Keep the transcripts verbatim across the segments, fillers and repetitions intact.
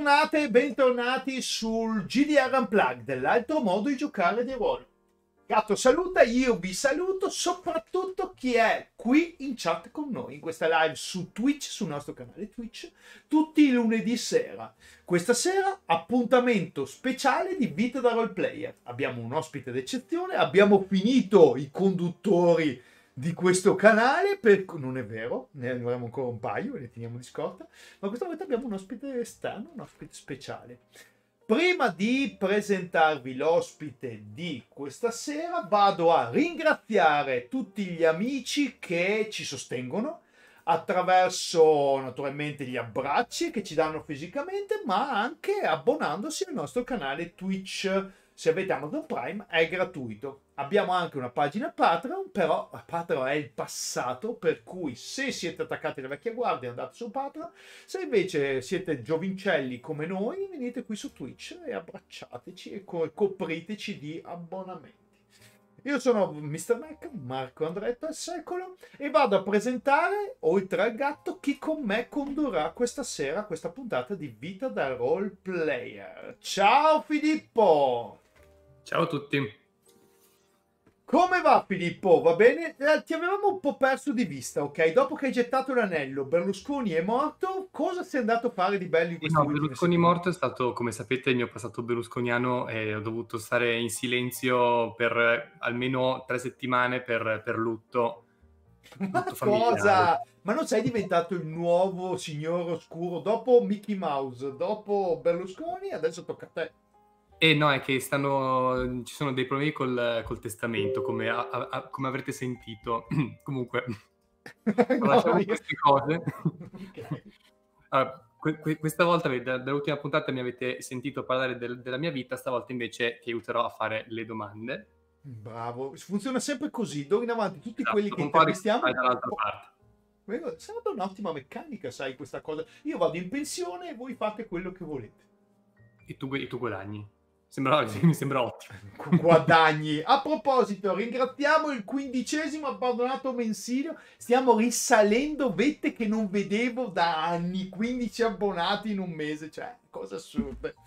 Bentornate e bentornati sul G D R Unplugged, l'altro modo di giocare di ruolo. Gatto saluta, io vi saluto, soprattutto chi è qui in chat con noi, in questa live su Twitch, sul nostro canale Twitch, tutti i lunedì sera. Questa sera appuntamento speciale di Vita da Roleplayer. Abbiamo un ospite d'eccezione, abbiamo finito i conduttori di questo canale, per... non è vero, ne avremo ancora un paio e ne teniamo di scorta, ma questa volta abbiamo un ospite esterno, un ospite speciale. Prima di presentarvi l'ospite di questa sera vado a ringraziare tutti gli amici che ci sostengono attraverso naturalmente gli abbracci che ci danno fisicamente, ma anche abbonandosi al nostro canale Twitch. Se avete Amazon Prime è gratuito. Abbiamo anche una pagina Patreon, però Patreon è il passato, per cui se siete attaccati alla vecchia guardia andate su Patreon, se invece siete giovincelli come noi venite qui su Twitch e abbracciateci e co copriteci di abbonamenti. Io sono mister Mac, Marco Andretto al secolo, e vado a presentare, oltre al gatto, chi con me condurrà questa sera questa puntata di Vita da Roleplayer. Ciao Filippo! Ciao a tutti. Come va Filippo? Va bene? Eh, ti avevamo un po' perso di vista, ok? Dopo che hai gettato l'anello, Berlusconi è morto, cosa sei andato a fare di bello in queste No, ultime Berlusconi settimane? morto è stato, come sapete, il mio passato berlusconiano e ho dovuto stare in silenzio per almeno tre settimane per, per lutto, Ma lutto cosa? familiare. Ma non sei diventato il nuovo signore oscuro? Dopo Mickey Mouse, dopo Berlusconi, adesso tocca a te. E no, è che stanno, ci sono dei problemi col, col testamento, come, a, a, come avrete sentito. Comunque, No, lasciamo io... queste cose. Okay. Allora, que, que, questa volta, dall'ultima puntata mi avete sentito parlare del, della mia vita, stavolta invece ti aiuterò a fare le domande. Bravo, funziona sempre così, d'ora in avanti tutti Esatto, quelli che un po' di intervistiamo... dall'altra parte. Sarebbe un'ottima meccanica, sai, questa cosa. Io vado in pensione e voi fate quello che volete. E tu, e tu guadagni. Sembra, mi sembra ottimo. Guadagni. A proposito, ringraziamo il quindicesimo abbandonato mensile. Stiamo risalendo vette che non vedevo da anni. quindici abbonati in un mese, cioè, cose assurde.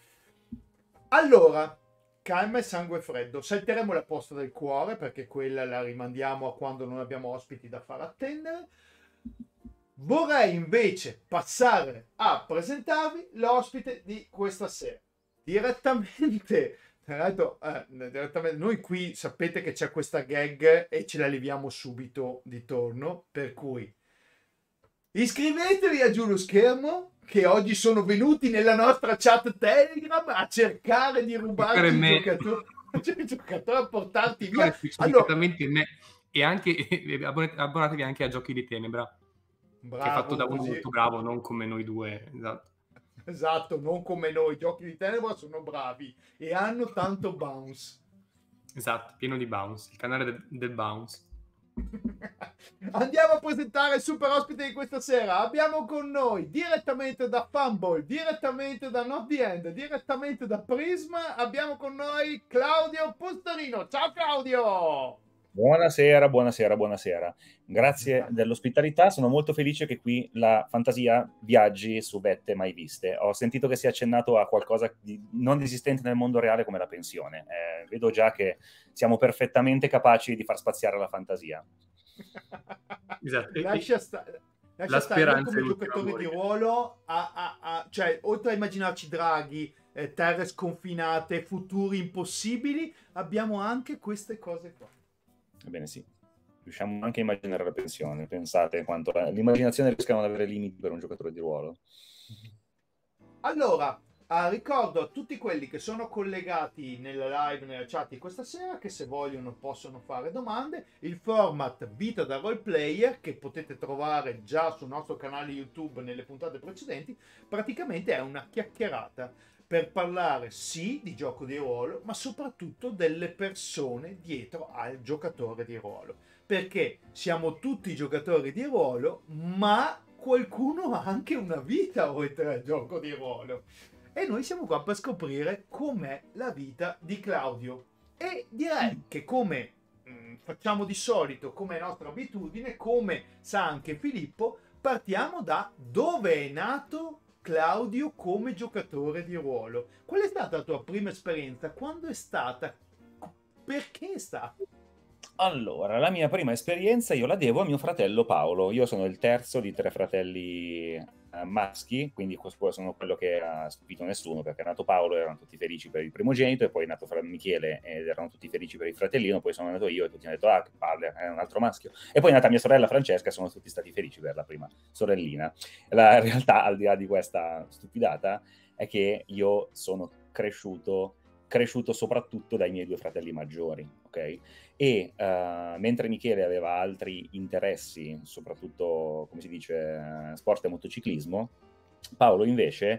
Allora, calma e sangue freddo. Salteremo la posta del cuore perché quella la rimandiamo a quando non abbiamo ospiti da far attendere. Vorrei invece passare a presentarvi l'ospite di questa sera. Direttamente, tra l'altro, eh, direttamente, noi qui sapete che c'è questa gag e ce la leviamo subito di torno, per cui iscrivetevi a Giù lo Schermo, che oggi sono venuti nella nostra chat Telegram a cercare di rubarti i giocatori, i giocatori a portarti via. Allora, me. E anche e abbonatevi anche a Giochi di Tenebra, bravo, che è fatto da uno così molto bravo, non come noi due. Esatto. Esatto, non come noi. Giochi di Tenebra sono bravi e hanno tanto bounce. Esatto, pieno di bounce, il canale del, del bounce. Andiamo a presentare il super ospite di questa sera. Abbiamo con noi direttamente da Fumble, direttamente da Not The End, direttamente da Prisma, abbiamo con noi Claudio Pustarino. Ciao Claudio! Buonasera, buonasera, buonasera. Grazie dell'ospitalità, sono molto felice che qui la fantasia viaggi su vette mai viste. Ho sentito che si è accennato a qualcosa di non esistente nel mondo reale come la pensione. Eh, vedo già che siamo perfettamente capaci di far spaziare la fantasia. Esatto. Lascia stare. Lascia la stare, speranza come giocatore di ruolo, a, a, a, cioè, oltre a immaginarci draghi, eh, terre sconfinate, futuri impossibili, abbiamo anche queste cose qua. Ebbene sì, riusciamo anche a immaginare la pensione, pensate quanto l'immaginazione riesca a non avere limiti per un giocatore di ruolo. Allora, ah, ricordo a tutti quelli che sono collegati nella live, nella chat di questa sera, che se vogliono possono fare domande. Il format Vita da Roleplayer, che potete trovare già sul nostro canale YouTube nelle puntate precedenti, praticamente è una chiacchierata per parlare sì di gioco di ruolo, ma soprattutto delle persone dietro al giocatore di ruolo. Perché siamo tutti giocatori di ruolo, ma qualcuno ha anche una vita oltre al gioco di ruolo. E noi siamo qua per scoprire com'è la vita di Claudio. E direi che come mh, facciamo di solito, come è nostra abitudine, come sa anche Filippo, partiamo da dove è nato Claudio come giocatore di ruolo. Qual è stata la tua prima esperienza? Quando è stata? Perché è stata? Allora, la mia prima esperienza io la devo a mio fratello Paolo. Io sono il terzo di tre fratelli eh, maschi, quindi questo sono quello che ha stupito nessuno, perché è nato Paolo, erano tutti felici per il primogenito, e poi è nato fra Michele ed erano tutti felici per il fratellino, poi sono nato io e tutti hanno detto, ah, che palle, è un altro maschio. E poi è nata mia sorella Francesca e sono tutti stati felici per la prima sorellina. La realtà, al di là di questa stupidata, è che io sono cresciuto cresciuto soprattutto dai miei due fratelli maggiori, ok? E uh, mentre Michele aveva altri interessi, soprattutto, come si dice, sport e motociclismo, Paolo invece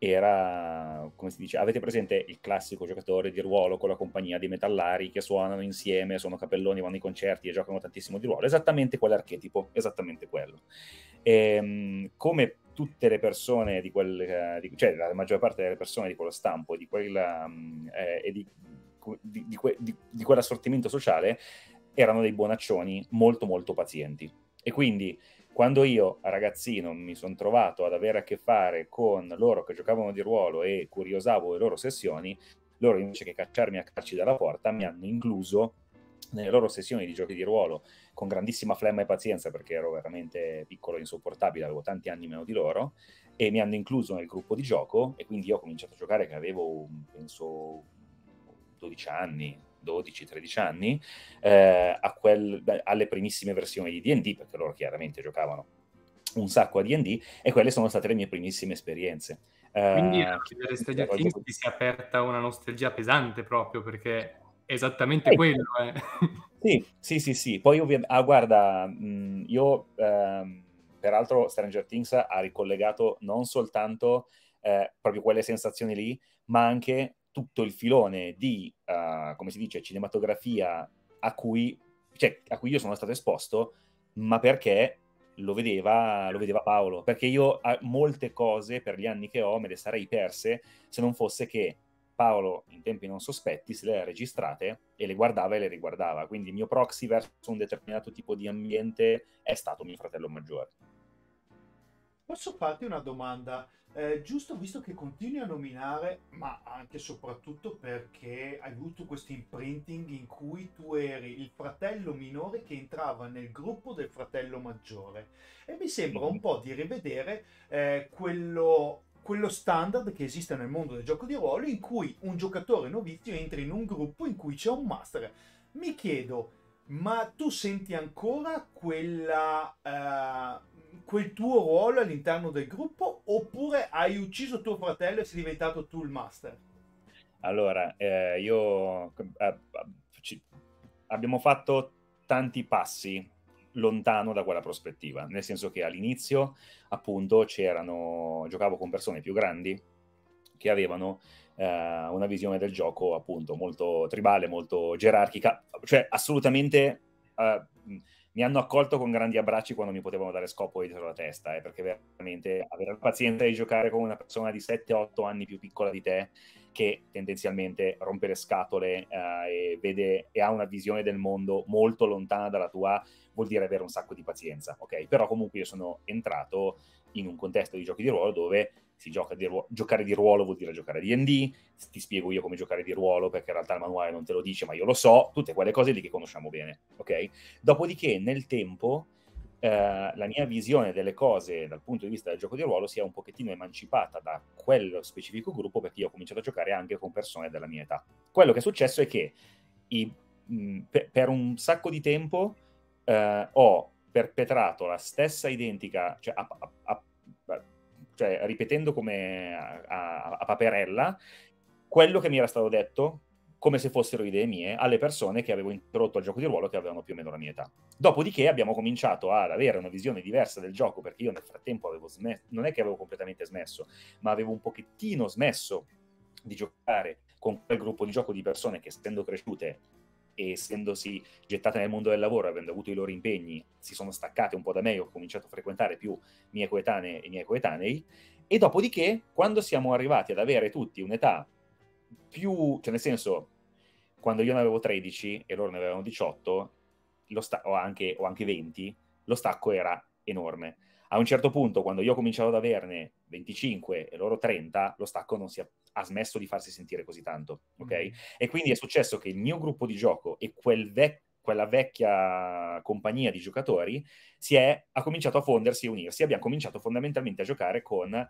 era, come si dice, avete presente il classico giocatore di ruolo con la compagnia dei metallari che suonano insieme, sono capelloni, vanno ai concerti e giocano tantissimo di ruolo? Esattamente quell'archetipo, esattamente quello. E, um, come tutte le persone di quel, di, cioè la maggior parte delle persone di quello stampo, di quella um, eh, e di, di, di, que, di, di quell'assortimento sociale, erano dei buonaccioni molto molto pazienti. E quindi quando io, ragazzino, mi sono trovato ad avere a che fare con loro che giocavano di ruolo e curiosavo le loro sessioni, loro invece che cacciarmi a calci dalla porta mi hanno incluso nelle loro sessioni di giochi di ruolo con grandissima flemma e pazienza, perché ero veramente piccolo e insopportabile, avevo tanti anni meno di loro, e mi hanno incluso nel gruppo di gioco, e quindi io ho cominciato a giocare che avevo, penso, dodici anni, dodici tredici anni, eh, a quel, alle primissime versioni di D and D, perché loro chiaramente giocavano un sacco a D and D, e quelle sono state le mie primissime esperienze. Quindi Uh, da Stranger Things ti si è aperta una nostalgia pesante proprio, perché è esattamente Ehi. quello. Eh. Sì, sì, sì, sì. Poi ovviamente, ah, guarda, mh, io ehm, peraltro Stranger Things ha ricollegato non soltanto eh, proprio quelle sensazioni lì, ma anche tutto il filone di, uh, come si dice, cinematografia a cui, cioè, a cui io sono stato esposto, ma perché lo vedeva, lo vedeva Paolo. Perché io a molte cose, per gli anni che ho, me le sarei perse se non fosse che Paolo, in tempi non sospetti, se le ha registrate e le guardava e le riguardava. Quindi il mio proxy verso un determinato tipo di ambiente è stato mio fratello maggiore. Posso farti una domanda? Eh, giusto visto che continui a nominare, ma anche e soprattutto perché hai avuto questo imprinting in cui tu eri il fratello minore che entrava nel gruppo del fratello maggiore. E mi sembra un po' di rivedere eh, quello, quello standard che esiste nel mondo del gioco di ruolo, in cui un giocatore novizio entra in un gruppo in cui c'è un master. Mi chiedo, ma tu senti ancora quella... eh, quel tuo ruolo all'interno del gruppo, oppure hai ucciso tuo fratello e sei diventato tu il master? Allora, eh, io eh, ci, abbiamo fatto tanti passi lontano da quella prospettiva, nel senso che all'inizio appunto c'erano, giocavo con persone più grandi che avevano eh, una visione del gioco appunto molto tribale, molto gerarchica, cioè assolutamente eh, mi hanno accolto con grandi abbracci quando mi potevano dare scopo dietro la testa, eh, perché veramente avere la pazienza di giocare con una persona di sette otto anni più piccola di te, che tendenzialmente rompe le scatole eh, e vede e ha una visione del mondo molto lontana dalla tua, vuol dire avere un sacco di pazienza, ok? Però comunque io sono entrato in un contesto di giochi di ruolo dove si gioca di ruolo, giocare di ruolo vuol dire giocare a D and D, ti spiego io come giocare di ruolo perché in realtà il manuale non te lo dice, ma io lo so, tutte quelle cose lì che conosciamo bene, ok? Dopodiché nel tempo eh, la mia visione delle cose dal punto di vista del gioco di ruolo si è un pochettino emancipata da quello specifico gruppo, perché io ho cominciato a giocare anche con persone della mia età. Quello che è successo è che i, mh, per, per un sacco di tempo eh, ho perpetrato la stessa identica, cioè, a, a, a, cioè ripetendo come a, a, a paperella quello che mi era stato detto come se fossero idee mie alle persone che avevo introdotto al gioco di ruolo che avevano più o meno la mia età. Dopodiché abbiamo cominciato ad avere una visione diversa del gioco, perché io nel frattempo avevo smesso, non è che avevo completamente smesso, ma avevo un pochettino smesso di giocare con quel gruppo di gioco di persone che, essendo cresciute e essendosi gettate nel mondo del lavoro, avendo avuto i loro impegni, si sono staccate un po' da me e ho cominciato a frequentare più mie coetanee e miei coetanei. E dopodiché, quando siamo arrivati ad avere tutti un'età più, cioè nel senso, quando io ne avevo tredici e loro ne avevano diciotto, lo sta- o, anche, o anche venti, lo stacco era enorme. A un certo punto, quando io ho cominciato ad averne venticinque e loro trenta, lo stacco non si è, ha smesso di farsi sentire così tanto, ok? Mm. E quindi è successo che il mio gruppo di gioco e quel vecchio quella vecchia compagnia di giocatori si è, ha cominciato a fondersi e unirsi. Abbiamo cominciato fondamentalmente a giocare con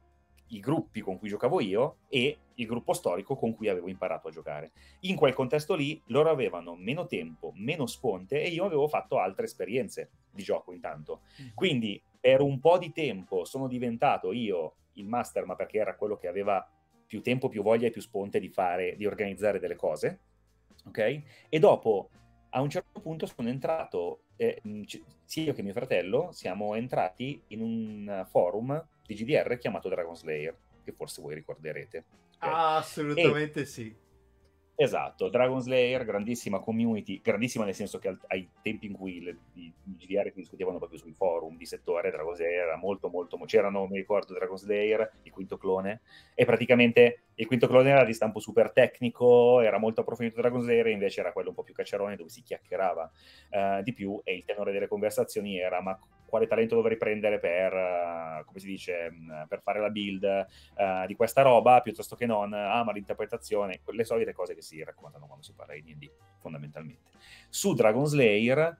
i gruppi con cui giocavo io e il gruppo storico con cui avevo imparato a giocare. In quel contesto lì loro avevano meno tempo, meno sponte e io avevo fatto altre esperienze di gioco intanto. Quindi per un po' di tempo sono diventato io il master, ma perché era quello che aveva più tempo, più voglia e più sponte di fare, di organizzare delle cose, ok? E dopo a un certo punto sono entrato, eh, sia io che mio fratello siamo entrati in un forum di G D R chiamato Dragon Slayer, che forse voi ricorderete. Okay? Ah, assolutamente e, sì. Esatto, Dragon Slayer, grandissima community, grandissima nel senso che al, ai tempi in cui le, i, i G D R discutevano proprio sui forum di settore, Dragon Slayer era molto molto, c'erano, mi ricordo, Dragon Slayer, il quinto clone, e praticamente il quinto clone era di stampo super tecnico, era molto approfondito Dragon Slayer, e invece era quello un po' più cacciarone dove si chiacchierava uh, di più, e il tenore delle conversazioni era ma quale talento dovrei prendere per, uh, come si dice, um, per fare la build uh, di questa roba, piuttosto che non, ah ma l'interpretazione, le solite cose che si raccontano quando si parla di D and D, fondamentalmente. Su Dragon Slayer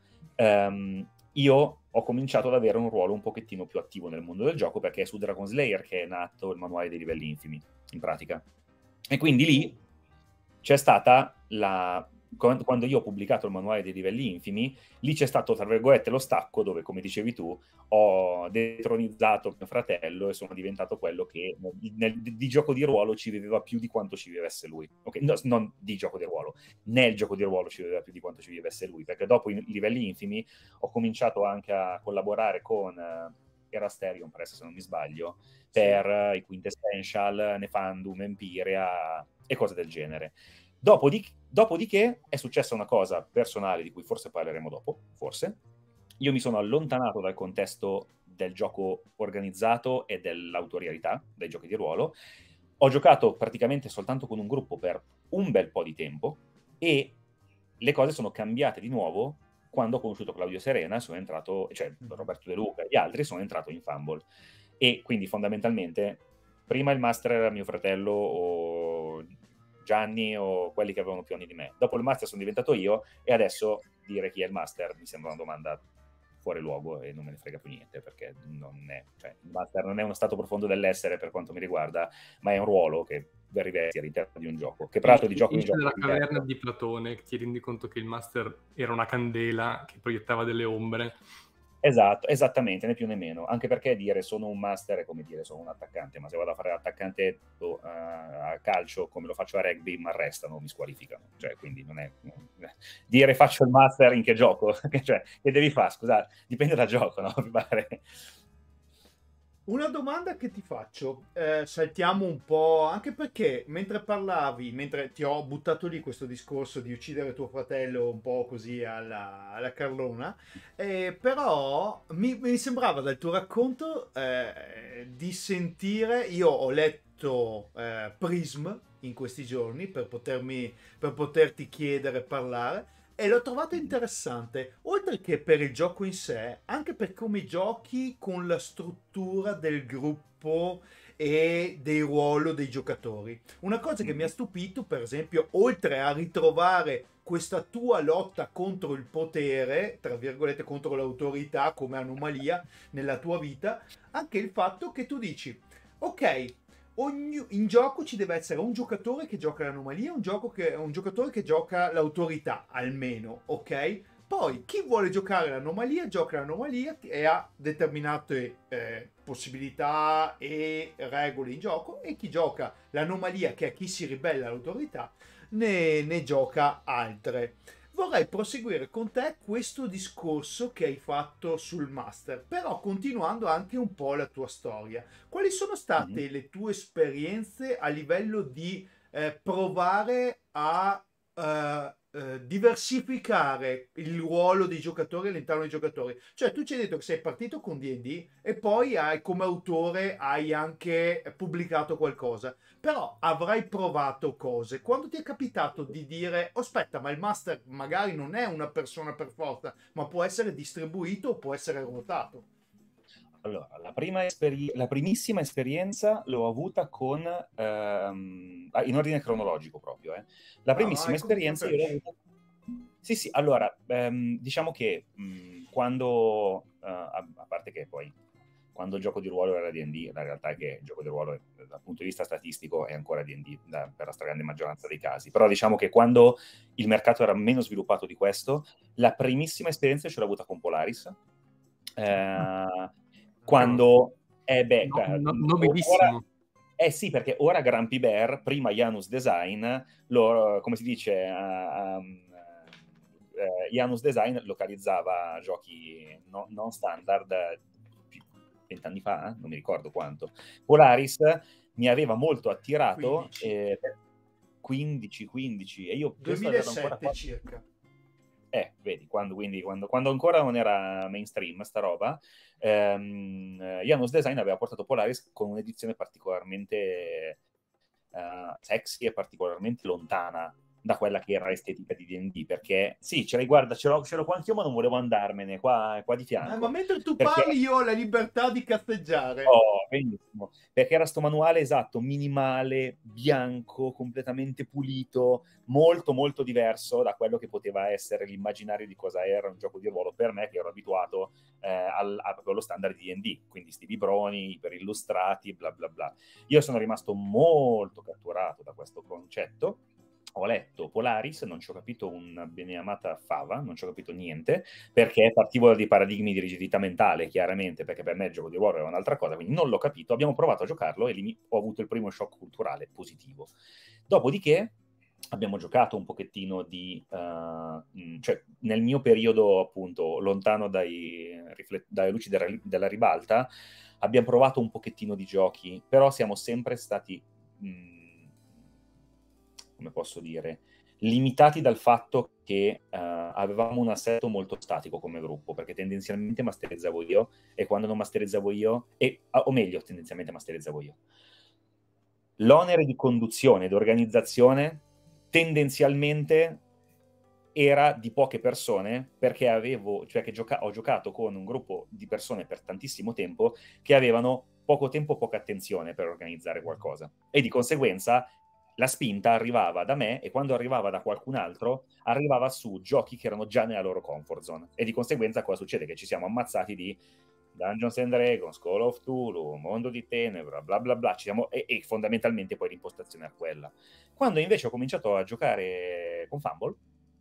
um, io ho cominciato ad avere un ruolo un pochettino più attivo nel mondo del gioco, perché è su Dragon Slayer che è nato il manuale dei livelli infimi, in pratica. E quindi lì c'è stata la... quando io ho pubblicato il manuale dei livelli infimi, lì c'è stato, tra virgolette, lo stacco dove, come dicevi tu, ho detronizzato mio fratello e sono diventato quello che nel, nel, di gioco di ruolo ci viveva più di quanto ci vivesse lui. Okay? No, non di gioco di ruolo, nel gioco di ruolo ci viveva più di quanto ci vivesse lui, perché dopo i livelli infimi ho cominciato anche a collaborare con uh, Erasterion Press, se non mi sbaglio, per uh, i Quintessential, Nefandum, Empirea e cose del genere. Dopodiché, dopodiché è successa una cosa personale di cui forse parleremo dopo, forse. Io mi sono allontanato dal contesto del gioco organizzato e dell'autorialità, dai giochi di ruolo. Ho giocato praticamente soltanto con un gruppo per un bel po' di tempo e le cose sono cambiate di nuovo quando ho conosciuto Claudio Serena, sono entrato, cioè Roberto De Luca e gli altri, sono entrato in Fumble. E quindi fondamentalmente prima il master era mio fratello o Gianni o quelli che avevano più anni di me. Dopo il master sono diventato io e adesso dire chi è il master mi sembra una domanda fuori luogo e non me ne frega più niente, perché non è, cioè, il master non è uno stato profondo dell'essere per quanto mi riguarda, ma è un ruolo che rivesti all'interno di un gioco, che peraltro di gioco in gioco della caverna di Platone, che ti rendi conto che il master era una candela che proiettava delle ombre. Esatto, esattamente, né più né meno, anche perché dire sono un master è come dire sono un attaccante, ma se vado a fare l'attaccante uh, a calcio come lo faccio a rugby mi arrestano, mi squalificano, cioè quindi non è dire faccio il master in che gioco, cioè che devi fare, scusate, dipende dal gioco, no? Mi pare. Una domanda che ti faccio, eh, saltiamo un po', anche perché mentre parlavi, mentre ti ho buttato lì questo discorso di uccidere tuo fratello un po' così alla, alla Carlona, eh, però mi, mi sembrava dal tuo racconto eh, di sentire, io ho letto eh, Prism in questi giorni per, potermi, per poterti chiedere e parlare, e l'ho trovato interessante, oltre che per il gioco in sé, anche per come giochi con la struttura del gruppo e del ruolo dei giocatori. Una cosa che mi ha stupito, per esempio, oltre a ritrovare questa tua lotta contro il potere, tra virgolette contro l'autorità come anomalia nella tua vita, anche il fatto che tu dici, ok, ogni, in gioco ci deve essere un giocatore che gioca l'anomalia, un, gioco che, un giocatore che gioca l'autorità, almeno, ok? Poi chi vuole giocare l'anomalia gioca l'anomalia e ha determinate eh, possibilità e regole in gioco, e chi gioca l'anomalia, che è chi si ribella all'autorità, ne, ne gioca altre. Vorrei proseguire con te questo discorso che hai fatto sul master, però continuando anche un po' la tua storia. Quali sono state mm-hmm. le tue esperienze a livello di eh, provare a eh, eh, diversificare il ruolo dei giocatori all'interno dei giocatori? Cioè, tu ci hai detto che sei partito con D and D e poi hai, come autore hai anche pubblicato qualcosa, però avrai provato cose. Quando ti è capitato di dire, oh, aspetta, ma il master magari non è una persona per forza, ma può essere distribuito o può essere ruotato? Allora, la, prima esperi- la primissima esperienza l'ho avuta con, ehm, ah, in ordine cronologico proprio, eh. La Ah, primissima vai, come esperienza io l'ho preferisci. avuta... Sì, sì, allora, ehm, diciamo che mh, quando, eh, a, a parte che poi, quando il gioco di ruolo era D and D, la realtà è che il gioco di ruolo, eh, dal punto di vista statistico, è ancora D and D da- per la stragrande maggioranza dei casi. Però diciamo che quando il mercato era meno sviluppato di questo, la primissima esperienza ce l'ho avuta con Polaris. Eh, quando... Eh beh, No, ca- no, ora... nobilissimo. Eh sì, perché ora Grumpy Bear, prima Janus Design, lo, come si dice, uh, um, uh, Janus Design localizzava giochi no, non standard vent'anni fa, non mi ricordo quanto. Polaris mi aveva molto attirato, quindici. eh, quindici, quindici, e io penso di averlo ancora duemilasette qua. circa. Eh, vedi, quando, quindi, quando, quando ancora non era mainstream sta roba, ehm, Janus Design aveva portato Polaris con un'edizione particolarmente uh, sexy e particolarmente lontana da quella che era l'estetica di D and D, perché sì, ce l'hai, guarda, ce l'ho, ce l'ho qua anch'io, ma non volevo andarmene, qua, qua di Eh, fianco. ma mentre tu perché... parli io ho la libertà di cazzeggiare. Oh, benissimo. Perché era sto manuale esatto, minimale, bianco, completamente pulito, molto molto diverso da quello che poteva essere l'immaginario di cosa era un gioco di ruolo per me, che ero abituato eh, al, a proprio allo standard di D and D, quindi sti libroni iper illustrati, bla bla bla. Io sono rimasto molto catturato da questo concetto. Ho letto Polaris, non ci ho capito una beneamata fava, non ci ho capito niente, perché partivo da dei paradigmi di rigidità mentale, chiaramente, perché per me il gioco di ruolo era un'altra cosa, quindi non l'ho capito. Abbiamo provato a giocarlo e lì ho avuto il primo shock culturale positivo. Dopodiché abbiamo giocato un pochettino di... Uh, cioè, nel mio periodo, appunto, lontano dai, riflet- dalle luci della, della ribalta, abbiamo provato un pochettino di giochi, però siamo sempre stati... Mh, come posso dire, limitati dal fatto che uh, avevamo un assetto molto statico come gruppo, perché tendenzialmente masterizzavo io, e quando non masterizzavo io, e, o meglio, tendenzialmente masterizzavo io. L'onere di conduzione ed organizzazione tendenzialmente era di poche persone, perché avevo, cioè che gioca- ho giocato con un gruppo di persone per tantissimo tempo che avevano poco tempo, poca attenzione per organizzare qualcosa, e di conseguenza la spinta arrivava da me, e quando arrivava da qualcun altro arrivava su giochi che erano già nella loro comfort zone, e di conseguenza cosa succede? Che ci siamo ammazzati di Dungeons and Dragons, Call of Cthulhu, Mondo di Tenebra, bla bla bla, ci siamo, e, e fondamentalmente poi l'impostazione è quella. Quando invece ho cominciato a giocare con Fumble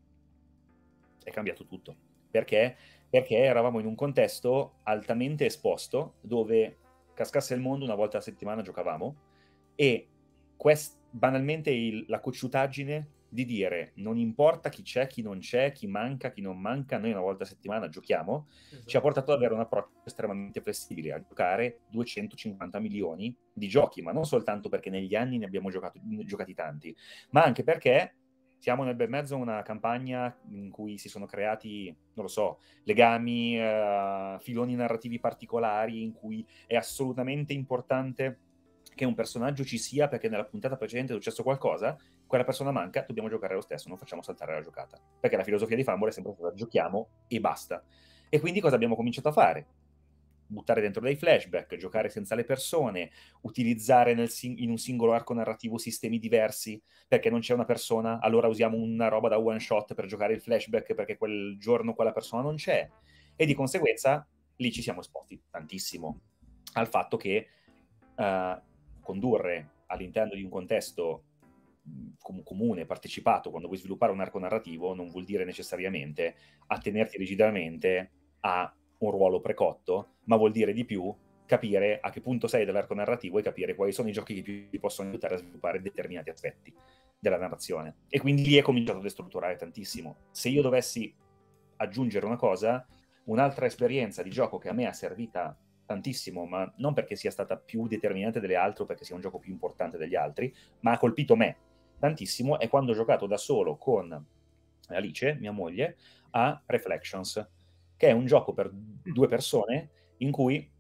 è cambiato tutto, perché? Perché eravamo in un contesto altamente esposto, dove cascasse il mondo una volta a settimana giocavamo, e quest- banalmente il, la cocciutaggine di dire non importa chi c'è, chi non c'è, chi manca, chi non manca, noi una volta a settimana giochiamo, Esatto. ci ha portato ad avere un approccio estremamente flessibile, a giocare duecentocinquanta milioni di giochi, ma non soltanto perché negli anni ne abbiamo giocato, giocati tanti, ma anche perché siamo nel bel mezzo a una campagna in cui si sono creati, non lo so, legami, eh, filoni narrativi particolari, in cui è assolutamente importante che un personaggio ci sia, perché nella puntata precedente è successo qualcosa, quella persona manca, dobbiamo giocare lo stesso, non facciamo saltare la giocata. Perché la filosofia di Fumble è sempre stata giochiamo e basta. E quindi cosa abbiamo cominciato a fare? Buttare dentro dei flashback, giocare senza le persone, utilizzare nel sing- in un singolo arco narrativo sistemi diversi, perché non c'è una persona, allora usiamo una roba da one shot per giocare il flashback perché quel giorno quella persona non c'è. E di conseguenza lì ci siamo esposti tantissimo al fatto che uh, condurre all'interno di un contesto com- comune, partecipato, quando vuoi sviluppare un arco narrativo, non vuol dire necessariamente attenerti rigidamente a un ruolo precotto, ma vuol dire di più capire a che punto sei dell'arco narrativo e capire quali sono i giochi che più ti possono aiutare a sviluppare determinati aspetti della narrazione. E quindi lì è cominciato a destrutturare tantissimo. Se io dovessi aggiungere una cosa, un'altra esperienza di gioco che a me è servita tantissimo, ma non perché sia stata più determinante delle altre o perché sia un gioco più importante degli altri, ma ha colpito me tantissimo, è quando ho giocato da solo con Alice, mia moglie, a Reflections, che è un gioco per due persone in cui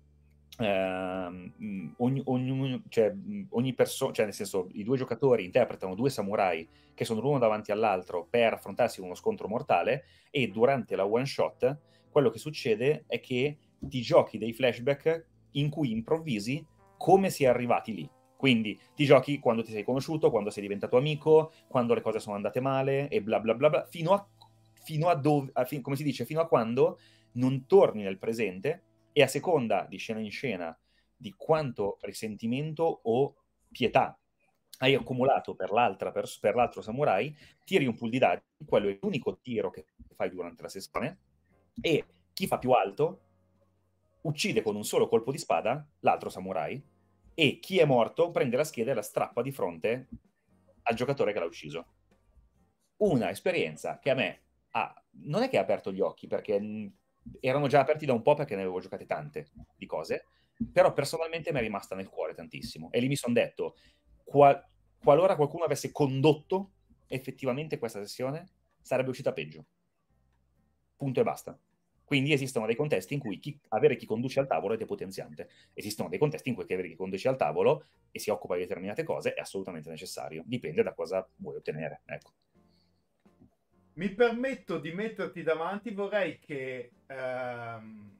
Uh, ogni, ogni, cioè, ogni persona, cioè nel senso, i due giocatori interpretano due samurai che sono l'uno davanti all'altro per affrontarsi in uno scontro mortale, e durante la one shot quello che succede è che ti giochi dei flashback in cui improvvisi come si è arrivati lì. Quindi ti giochi quando ti sei conosciuto, quando sei diventato amico, quando le cose sono andate male e bla bla bla bla, fino a, fino a dove, a fi, come si dice, fino a quando non torni nel presente e a seconda di scena in scena di quanto risentimento o pietà hai accumulato per, l'altra, per, per l'altro samurai, tiri un pool di dadi, quello è l'unico tiro che fai durante la sessione, e chi fa più alto uccide con un solo colpo di spada l'altro samurai, e chi è morto prende la scheda e la strappa di fronte al giocatore che l'ha ucciso. Una esperienza che a me ha, non è che ha aperto gli occhi, perché mh, erano già aperti da un po' perché ne avevo giocate tante di cose, però personalmente mi è rimasta nel cuore tantissimo. E lì mi sono detto, qual- qualora qualcuno avesse condotto effettivamente questa sessione, sarebbe uscita peggio. Punto e basta. Quindi esistono dei contesti in cui chi, avere chi conduce al tavolo è depotenziante. Esistono dei contesti in cui avere chi conduce al tavolo e si occupa di determinate cose è assolutamente necessario. Dipende da cosa vuoi ottenere. Ecco. Mi permetto di metterti davanti, vorrei che ehm,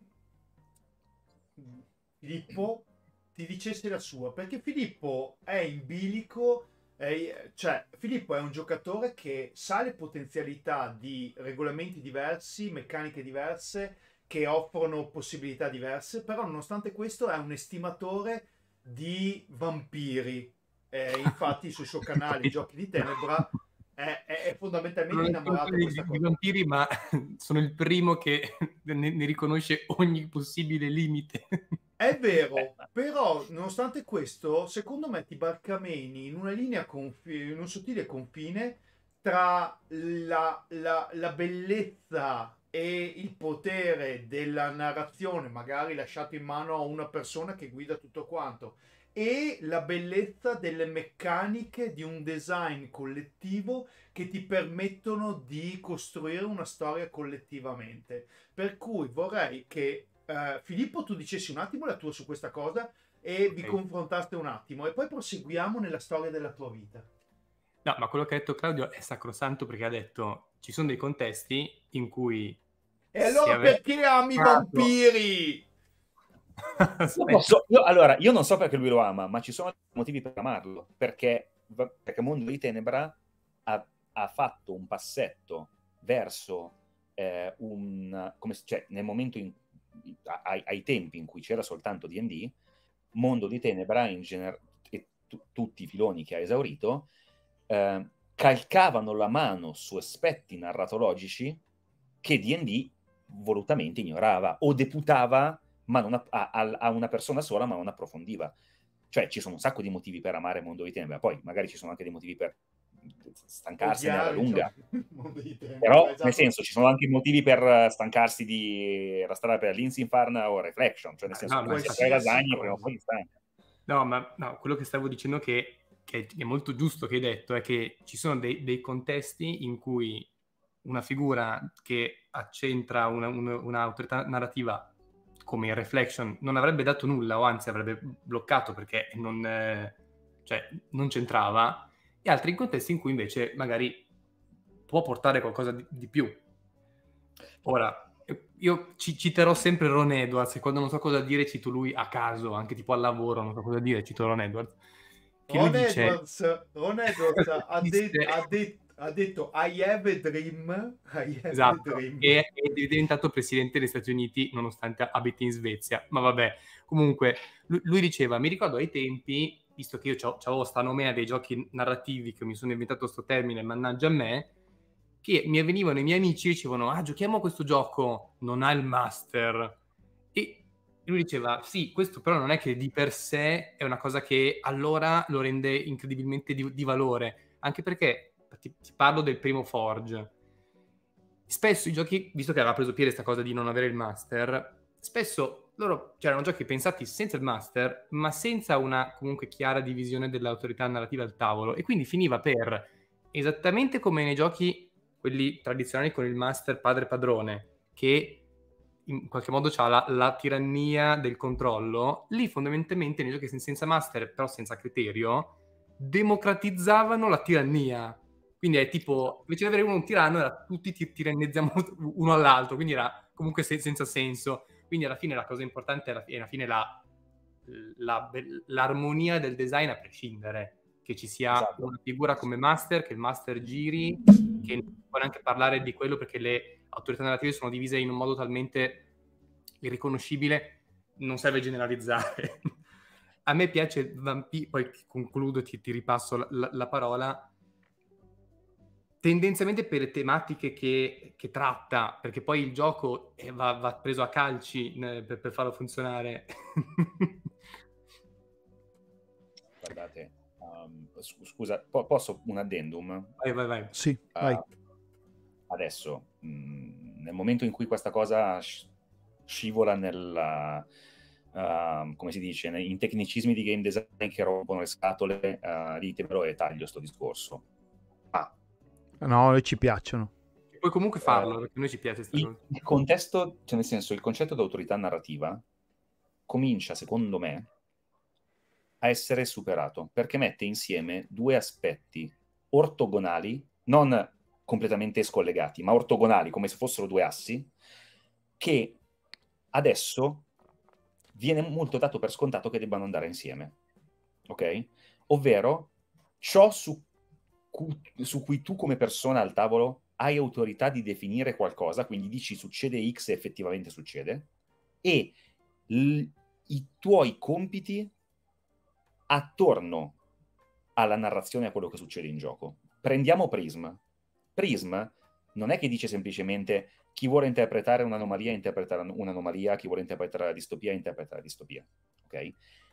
Filippo ti dicesse la sua, perché Filippo è in bilico, è, cioè Filippo è un giocatore che sa le potenzialità di regolamenti diversi, meccaniche diverse, che offrono possibilità diverse, però nonostante questo è un estimatore di vampiri. Eh, infatti sui suoi canali Giochi di Tenebra è, è, è fondamentalmente innamorato di questa cosa. Di vampiri, ma sono il primo che ne, ne riconosce ogni possibile limite. È vero, però nonostante questo, secondo me ti barcameni in una linea, confi- in un sottile confine tra la, la, la bellezza e il potere della narrazione, magari lasciato in mano a una persona che guida tutto quanto, e la bellezza delle meccaniche di un design collettivo che ti permettono di costruire una storia collettivamente. Per cui vorrei che Uh, Filippo, tu dicessi un attimo la tua su questa cosa e vi okay. confrontaste un attimo e poi proseguiamo nella storia della tua vita. No, ma quello che ha detto Claudio è sacrosanto, perché ha detto ci sono dei contesti in cui e allora ave... perché ami i vampiri? io so, io, allora io non so perché lui lo ama, ma ci sono motivi per amarlo, perché, perché Mondo di Tenebra ha, ha fatto un passetto verso eh, un come cioè nel momento in Ai, ai tempi in cui c'era soltanto D and D, Mondo di Tenebra in gener- e t- tutti i filoni che ha esaurito eh, calcavano la mano su aspetti narratologici che D and D volutamente ignorava o deputava ma non a, a, a una persona sola, ma non approfondiva. Cioè ci sono un sacco di motivi per amare Mondo di Tenebra, poi magari ci sono anche dei motivi per stancarsene alla lunga, però esatto. Nel senso ci sono anche motivi per stancarsi di restare per l'Insinfarn o Reflection, cioè nel senso no, che se fai lasagne prima o poi stanca. No, ma no, quello che stavo dicendo che, che è molto giusto che hai detto è che ci sono dei, dei contesti in cui una figura che accentra una, una, un'autorità narrativa come in Reflection non avrebbe dato nulla, o anzi avrebbe bloccato perché non, eh, cioè, non c'entrava, e altri contesti in cui invece magari può portare qualcosa di, di più. Ora, io ci citerò sempre Ron Edwards, e quando non so cosa dire cito lui a caso, anche tipo al lavoro non so cosa dire, cito Ron Edwards. Che Ron, lui dice... Edwards, Ron Edwards ha, det- ha, det- ha detto I have a dream, I have esatto, a dream. E è diventato presidente degli Stati Uniti nonostante abiti in Svezia, ma vabbè. Comunque lui, lui diceva, mi ricordo ai tempi, visto che io avevo sta nomea dei giochi narrativi, che mi sono inventato sto termine, mannaggia a me, che mi venivano i miei amici e dicevano, ah, giochiamo a questo gioco, non ha il master. E lui diceva, sì, questo però non è che di per sé è una cosa che allora lo rende incredibilmente di, di valore, anche perché, ti, ti parlo del primo Forge, spesso i giochi, visto che aveva preso piede questa cosa di non avere il master, spesso loro c'erano giochi pensati senza il master, ma senza una comunque chiara divisione dell'autorità narrativa al tavolo, e quindi finiva per, esattamente come nei giochi quelli tradizionali con il master padre padrone, che in qualche modo c'ha la, la tirannia del controllo, lì fondamentalmente nei giochi senza master, però senza criterio, democratizzavano la tirannia. Quindi è tipo, invece di avere uno un tiranno, era tutti ti tirannizziamo uno all'altro, quindi era comunque se, senza senso. Quindi alla fine la cosa importante è alla, alla fine la, la, l'armonia del design a prescindere, che ci sia Esatto. una figura come master, che il master giri, che non può neanche parlare di quello perché le autorità narrative sono divise in un modo talmente irriconoscibile, non serve generalizzare. A me piace Vampiro, poi concludo, ti, ti ripasso la, la, la parola, tendenzialmente per le tematiche che, che tratta, perché poi il gioco eh, va, va preso a calci eh, per, per farlo funzionare. Guardate, um, scusa, po- posso un addendum? Vai, vai, vai. Sì, Uh, vai. Adesso, mh, nel momento in cui questa cosa scivola nella... Uh, come si dice, in tecnicismi di game design che rompono le scatole, uh, ditemelo e taglio sto discorso. Ma no, ci piacciono. Puoi comunque farlo, uh, perché a noi ci piace sta il, cosa. il contesto, cioè nel senso, il concetto di autorità narrativa comincia, secondo me, a essere superato, perché mette insieme due aspetti ortogonali, non completamente scollegati, ma ortogonali, come se fossero due assi, che adesso viene molto dato per scontato che debbano andare insieme, ok? Ovvero ciò su cui, su cui tu come persona al tavolo hai autorità di definire qualcosa, quindi dici succede X e effettivamente succede, e l- i tuoi compiti attorno alla narrazione e a quello che succede in gioco. Prendiamo Prism. Prism non è che dice semplicemente chi vuole interpretare un'anomalia interpreta un'anomalia, chi vuole interpretare la distopia interpreta la distopia, ok?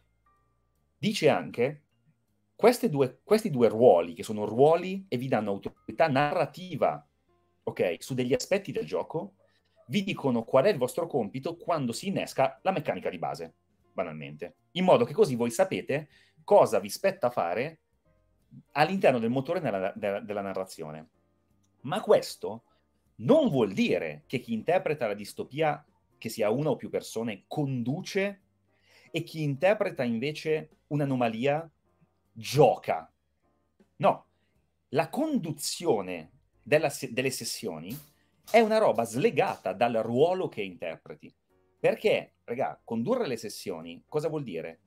Dice anche queste due, questi due ruoli, che sono ruoli e vi danno autorità narrativa, ok, su degli aspetti del gioco, vi dicono qual è il vostro compito quando si innesca la meccanica di base, banalmente, in modo che così voi sapete cosa vi spetta fare all'interno del motore della, della, della narrazione. Ma questo non vuol dire che chi interpreta la distopia, che sia una o più persone, conduce, e chi interpreta invece un'anomalia gioca. No, la conduzione della, delle sessioni è una roba slegata dal ruolo che interpreti. Perché, raga, condurre le sessioni cosa vuol dire?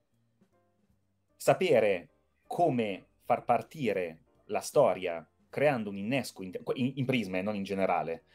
Sapere come far partire la storia creando un innesco in, in, in Prisma e non in generale.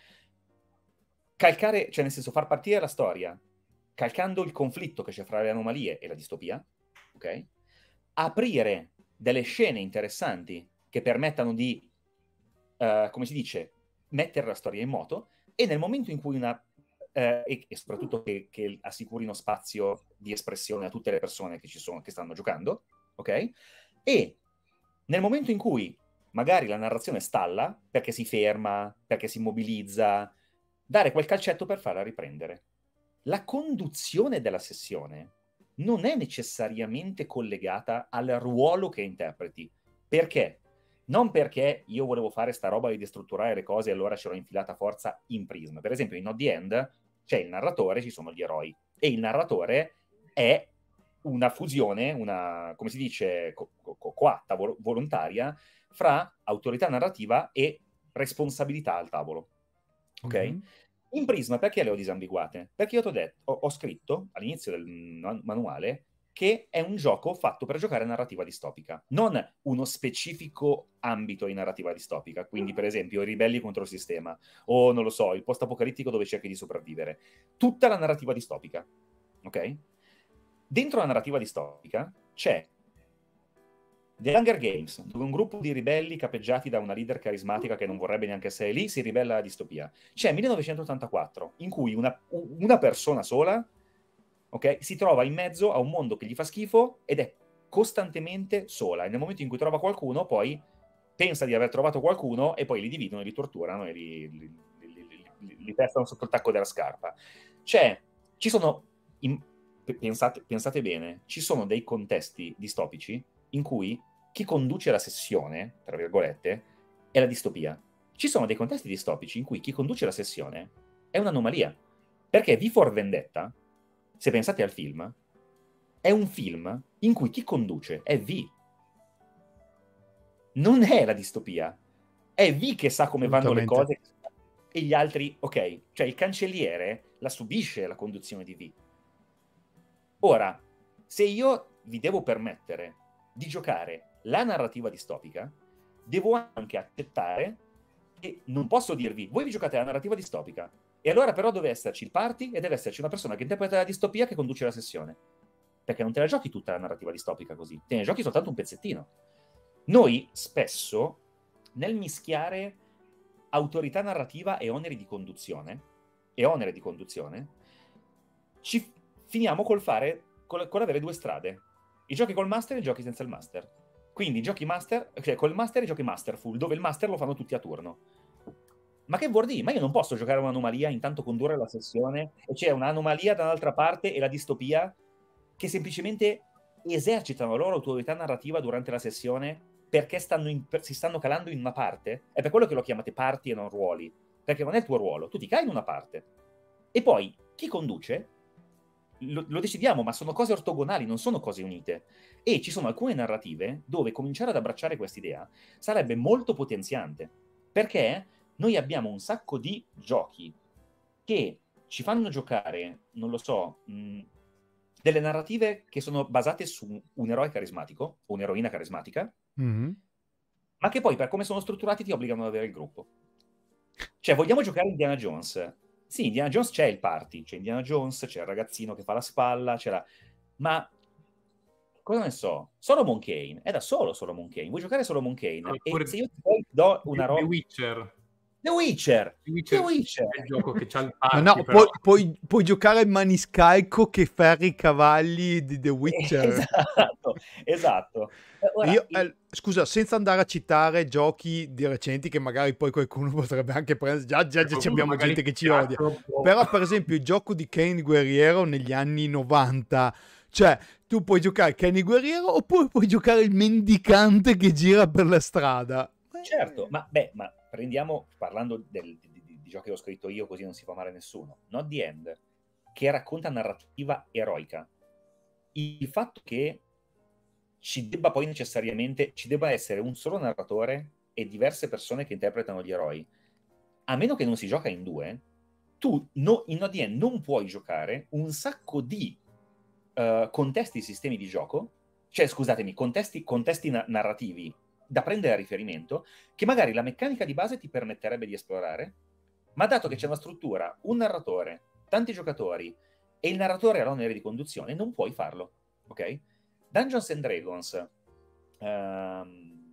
Calcare, cioè nel senso far partire la storia calcando il conflitto che c'è fra le anomalie e la distopia, ok? Aprire delle scene interessanti che permettano di, uh, come si dice, mettere la storia in moto, e nel momento in cui una eh, e, e soprattutto che, che assicurino spazio di espressione a tutte le persone che ci sono, che stanno giocando, ok? E nel momento in cui magari la narrazione stalla, perché si ferma, perché si immobilizza, dare quel calcetto per farla riprendere. La conduzione della sessione non è necessariamente collegata al ruolo che interpreti. Perché? Non perché io volevo fare sta roba di destrutturare le cose e allora ce l'ho infilata a forza in Prism. Per esempio in Not the End c'è il narratore, ci sono gli eroi, e il narratore è una fusione, una, come si dice, co- co- coatta, vol- volontaria, fra autorità narrativa e responsabilità al tavolo. Ok? Mm-hmm. In Prisma perché le ho disambiguate? Perché io t'ho detto, ho, ho scritto all'inizio del man- manuale che è un gioco fatto per giocare narrativa distopica, non uno specifico ambito di narrativa distopica, quindi per esempio i ribelli contro il sistema, o non lo so, il post-apocalittico dove cerchi di sopravvivere. Tutta la narrativa distopica, ok? Dentro la narrativa distopica c'è The Hunger Games, dove un gruppo di ribelli capeggiati da una leader carismatica che non vorrebbe neanche essere lì si ribella alla distopia. C'è millenovecentottantaquattro, in cui una, una persona sola, ok, si trova in mezzo a un mondo che gli fa schifo ed è costantemente sola. E nel momento in cui trova qualcuno, poi pensa di aver trovato qualcuno e poi li dividono, li torturano e li, li, li, li, li testano sotto il tacco della scarpa. C'è, ci sono, in, pensate, pensate bene, ci sono dei contesti distopici in cui chi conduce la sessione, tra virgolette, è la distopia. Ci sono dei contesti distopici in cui chi conduce la sessione è un'anomalia. Perché V for Vendetta, se pensate al film, è un film in cui chi conduce è V. Non è la distopia. È V che sa come vanno le cose, e gli altri, ok, cioè il cancelliere la subisce la conduzione di V. Ora, se io vi devo permettere di giocare la narrativa distopica, devo anche accettare che non posso dirvi, voi vi giocate la narrativa distopica, e allora però deve esserci il party e deve esserci una persona che interpreta la distopia che conduce la sessione. Perché non te la giochi tutta la narrativa distopica così, te ne giochi soltanto un pezzettino. Noi spesso, nel mischiare autorità narrativa e oneri di conduzione, e oneri di conduzione, ci finiamo col fare, col, con avere due strade. I giochi col master e i giochi senza il master. Quindi i giochi master, cioè col master e i giochi masterful, dove il master lo fanno tutti a turno. Ma che vuol dire? Ma io non posso giocare un'anomalia, intanto condurre la sessione, e c'è un'anomalia dall'altra parte e la distopia che semplicemente esercitano la loro autorità narrativa durante la sessione perché stanno in, si stanno calando in una parte. È per quello che lo chiamate party e non ruoli, perché non è il tuo ruolo, tu ti cali in una parte. E poi chi conduce lo, lo decidiamo, ma sono cose ortogonali, non sono cose unite. E ci sono alcune narrative dove cominciare ad abbracciare quest'idea sarebbe molto potenziante, perché noi abbiamo un sacco di giochi che ci fanno giocare, non lo so, mh, delle narrative che sono basate su un eroe carismatico o un'eroina carismatica, mm-hmm. ma che poi per come sono strutturati ti obbligano ad avere il gruppo. Cioè, vogliamo giocare Indiana Jones? Sì, Indiana Jones c'è il party, c'è Indiana Jones, c'è il ragazzino che fa la spalla, c'è la... ma cosa ne so? Solomon Kane, è da solo Solomon Kane, vuoi giocare Solomon Kane? No, e se io ti poi do una roba... The Witcher. The Witcher, The Witcher, The Witcher. È il gioco che c'ha il party, no, no, però... puoi, puoi, puoi giocare il maniscalco che ferri i cavalli di The Witcher. Esatto, esatto. Ora, io, il... eh, scusa, senza andare a citare giochi di recenti che magari poi qualcuno potrebbe anche prendere, già, già, già abbiamo gente che ci odia, troppo. Però per esempio il gioco di Kane Guerriero negli anni novanta, cioè tu puoi giocare Kane Guerriero oppure puoi giocare il mendicante che gira per la strada. Certo, ma beh, ma prendiamo, parlando del, di, di, di giochi che ho scritto io così non si fa male a nessuno, Not the End, che racconta narrativa eroica. Il fatto che ci debba poi necessariamente, ci debba essere un solo narratore e diverse persone che interpretano gli eroi, a meno che non si gioca in due, tu no, in Not the End non puoi giocare un sacco di uh, contesti, sistemi di gioco, cioè scusatemi, contesti, contesti na- narrativi da prendere a riferimento, che magari la meccanica di base ti permetterebbe di esplorare, ma dato che c'è una struttura, un narratore, tanti giocatori e il narratore ha l'onere di conduzione, non puoi farlo, ok? Dungeons and Dragons, um,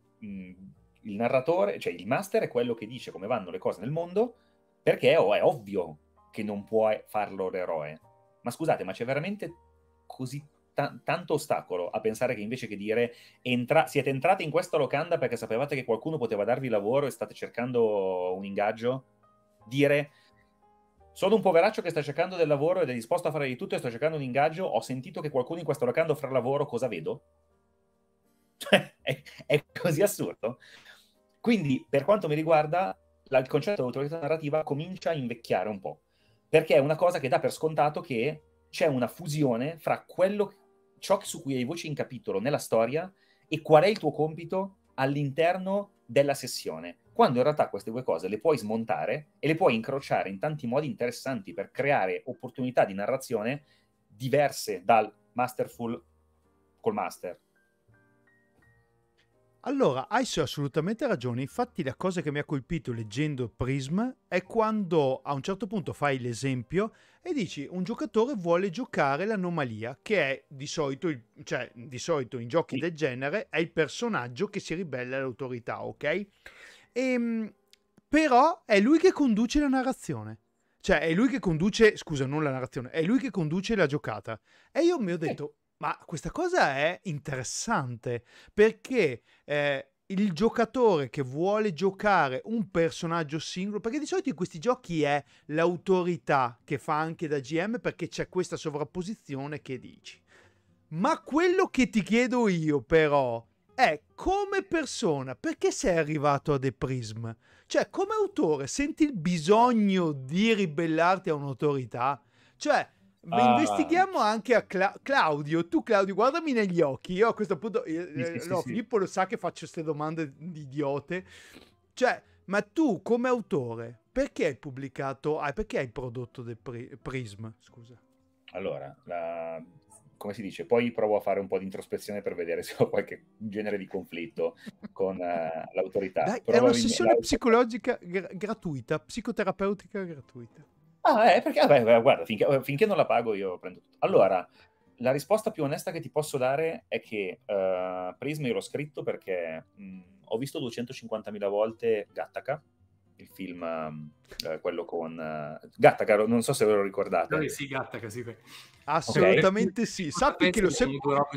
il narratore, cioè il master è quello che dice come vanno le cose nel mondo, perché oh, è ovvio che non può farlo l'eroe. Ma scusate, ma c'è veramente così t- tanto ostacolo a pensare che invece che dire entra- siete entrati in questa locanda perché sapevate che qualcuno poteva darvi lavoro e state cercando un ingaggio, dire sono un poveraccio che sta cercando del lavoro ed è disposto a fare di tutto e sto cercando un ingaggio, ho sentito che qualcuno in questa locanda offre lavoro, cosa vedo? Cioè, è, è così assurdo. Quindi, per quanto mi riguarda, la, il concetto di autorità narrativa comincia a invecchiare un po', perché è una cosa che dà per scontato che c'è una fusione fra quello, ciò su cui hai voce in capitolo nella storia e qual è il tuo compito all'interno della sessione, quando in realtà queste due cose le puoi smontare e le puoi incrociare in tanti modi interessanti per creare opportunità di narrazione diverse dal masterful col master. Allora, hai assolutamente ragione. Infatti la cosa che mi ha colpito leggendo Prism è quando a un certo punto fai l'esempio e dici un giocatore vuole giocare l'anomalia, che è di solito, il, cioè di solito in giochi sì. del genere è il personaggio che si ribella all'autorità, ok? E, però è lui che conduce la narrazione. Cioè è lui che conduce, scusa, non la narrazione, è lui che conduce la giocata. E io mi ho detto... Ma questa cosa è interessante perché eh, il giocatore che vuole giocare un personaggio singolo, perché di solito in questi giochi è l'autorità che fa anche da G M perché c'è questa sovrapposizione che dici. Ma quello che ti chiedo io però è come persona, perché sei arrivato a The Prism? Cioè come autore senti il bisogno di ribellarti a un'autorità? Cioè... Ah. Investighiamo anche a Cla- Claudio. Tu Claudio guardami negli occhi. Io a questo punto eh, sì, sì, no, sì, Filippo sì. lo sa che faccio queste domande di idiote. Cioè, ma tu come autore perché hai pubblicato, ah, perché hai prodotto The Pri- Prism, scusa? Allora, la... come si dice, poi provo a fare un po' di introspezione per vedere se ho qualche genere di conflitto con uh, l'autorità. Dai, è una Probabilmente sessione l'autorità- psicologica gra- gratuita, psicoterapeutica gratuita. Ah, eh, perché, vabbè, guarda, finché, finché non la pago io prendo tutto. Allora, la risposta più onesta che ti posso dare è che uh, Prism io l'ho scritto perché mh, ho visto duecentocinquantamila volte Gattaca, il film, uh, quello con... Uh, Gattaca, non so se ve lo ricordate. Noi sì, Gattaca, sì. Assolutamente Ok. sì. Sappi che lo se...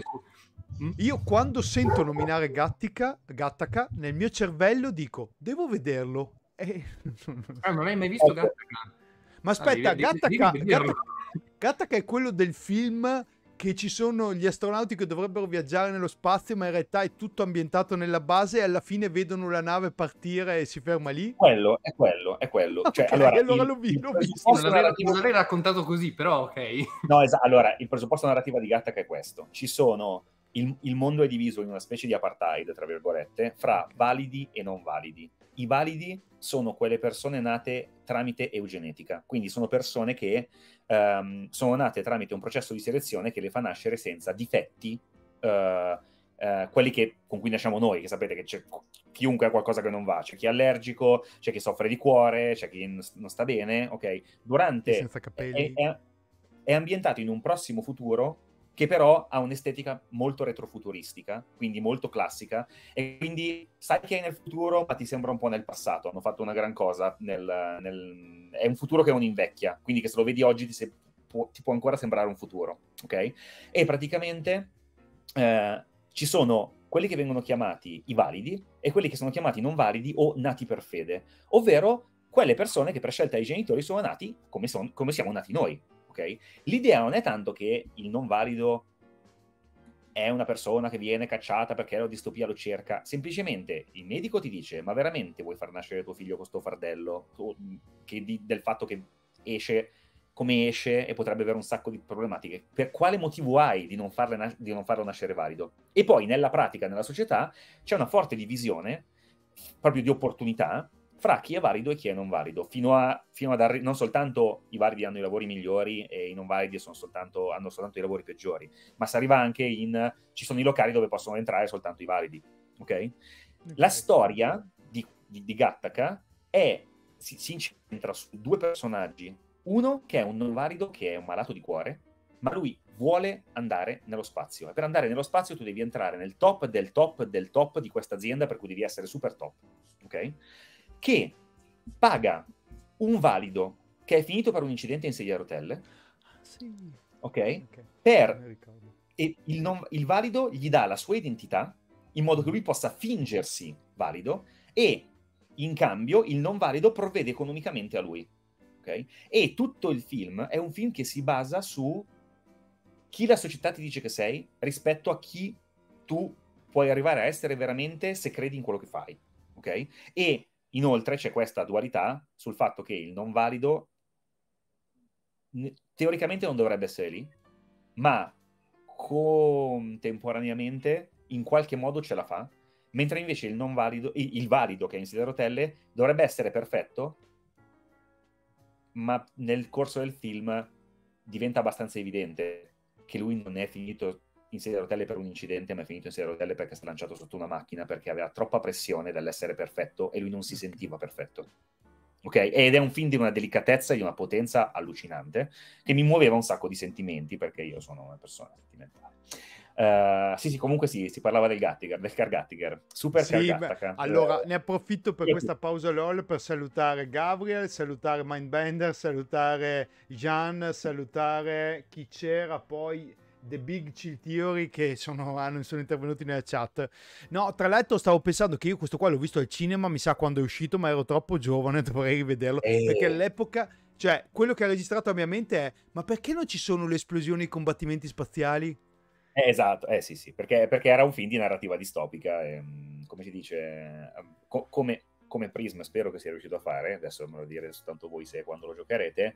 Io quando sento nominare Gattica, Gattaca, nel mio cervello dico, devo vederlo. E... Ah, non hai mai visto Ecco. Gattaca? Ma aspetta, Ah, devi- devi- Gattaca, devi vederlo. Gattaca, Gattaca è quello del film che ci sono gli astronauti che dovrebbero viaggiare nello spazio, ma in realtà è tutto ambientato nella base e alla fine vedono la nave partire e si ferma lì? Quello, è quello, è quello. Cioè, Ok, allora, allora il- l'ho, vi- il l'ho visto. Sì, non presupposto l'avrei, narrativo- non l'avrei raccontato così, però ok. No, esatto. Allora, il presupposto narrativo di Gattaca è questo. Ci sono... Il, il mondo è diviso in una specie di apartheid, tra virgolette, fra validi e non validi. I validi sono quelle persone nate tramite eugenetica, quindi sono persone che um, sono nate tramite un processo di selezione che le fa nascere senza difetti, uh, uh, quelli che, con cui nasciamo noi, che sapete che c'è chiunque ha qualcosa che non va, c'è chi è allergico, c'è chi soffre di cuore, c'è chi non sta bene, ok? Durante... Senza capelli. È, è, è ambientato in un prossimo futuro che però ha un'estetica molto retrofuturistica, quindi molto classica, e quindi sai che è nel futuro, ma ti sembra un po' nel passato. Hanno fatto una gran cosa, nel, nel... è un futuro che non invecchia, quindi che se lo vedi oggi ti, se... può, ti può ancora sembrare un futuro, ok? E praticamente eh, ci sono quelli che vengono chiamati i validi e quelli che sono chiamati non validi o nati per fede, ovvero quelle persone che per scelta dei genitori sono nati come, son... come siamo nati noi. Okay? L'idea non è tanto che il non valido è una persona che viene cacciata perché la distopia lo cerca, semplicemente il medico ti dice: ma veramente vuoi far nascere tuo figlio con sto fardello? Che di, del fatto che esce come esce e potrebbe avere un sacco di problematiche. Per quale motivo hai di non, farle nas- di non farlo nascere valido? E poi nella pratica, nella società, c'è una forte divisione proprio di opportunità fra chi è valido e chi è non valido, fino a, fino ad arri- non soltanto i validi hanno i lavori migliori e i non validi sono soltanto, hanno soltanto i lavori peggiori, ma si arriva anche in, ci sono i locali dove possono entrare soltanto i validi, ok? Okay. La storia di, di, di Gattaca è, si, si incentra su due personaggi, uno che è un non valido, che è un malato di cuore, ma lui vuole andare nello spazio, e per andare nello spazio tu devi entrare nel top del top del top di questa azienda, per cui devi essere super top, ok? Che paga un valido che è finito per un incidente in sedia a rotelle, sì. ok? Okay. Per e il, non, il valido gli dà la sua identità in modo che lui possa fingersi valido, e in cambio il non valido provvede economicamente a lui, ok? E tutto il film è un film che si basa su chi la società ti dice che sei rispetto a chi tu puoi arrivare a essere veramente se credi in quello che fai, ok? E inoltre c'è questa dualità sul fatto che il non valido teoricamente non dovrebbe essere lì, ma contemporaneamente in qualche modo ce la fa, mentre invece il non valido, il valido che è in sedia a rotelle dovrebbe essere perfetto, ma nel corso del film diventa abbastanza evidente che lui non è finito in sedia a rotelle per un incidente, ma è finito in sedia a rotelle perché si è lanciato sotto una macchina, perché aveva troppa pressione dall'essere perfetto e lui non si sentiva perfetto. Ok? Ed è un film di una delicatezza e di una potenza allucinante, che mi muoveva un sacco di sentimenti, perché io sono una persona sentimentale. Uh, sì, sì, comunque sì, si parlava del Gattiger, del Car Gattiger, Super sì, Car Gattaca. Allora, uh, ne approfitto per questa pausa LOL per salutare Gabriel, salutare Mindbender, salutare Gian, salutare chi c'era poi, The Big Chill Theory, che sono, hanno, sono intervenuti nella chat. No, tra l'altro stavo pensando che io questo qua l'ho visto al cinema, mi sa quando è uscito, ma ero troppo giovane, dovrei rivederlo, e... perché all'epoca, cioè, quello che ha registrato la mia mente è: ma perché non ci sono le esplosioni e i combattimenti spaziali? Eh, esatto, eh sì sì, perché, perché era un film di narrativa distopica, e, come si dice, co- come, come Prism spero che sia riuscito a fare, adesso me lo direte soltanto voi se quando lo giocherete,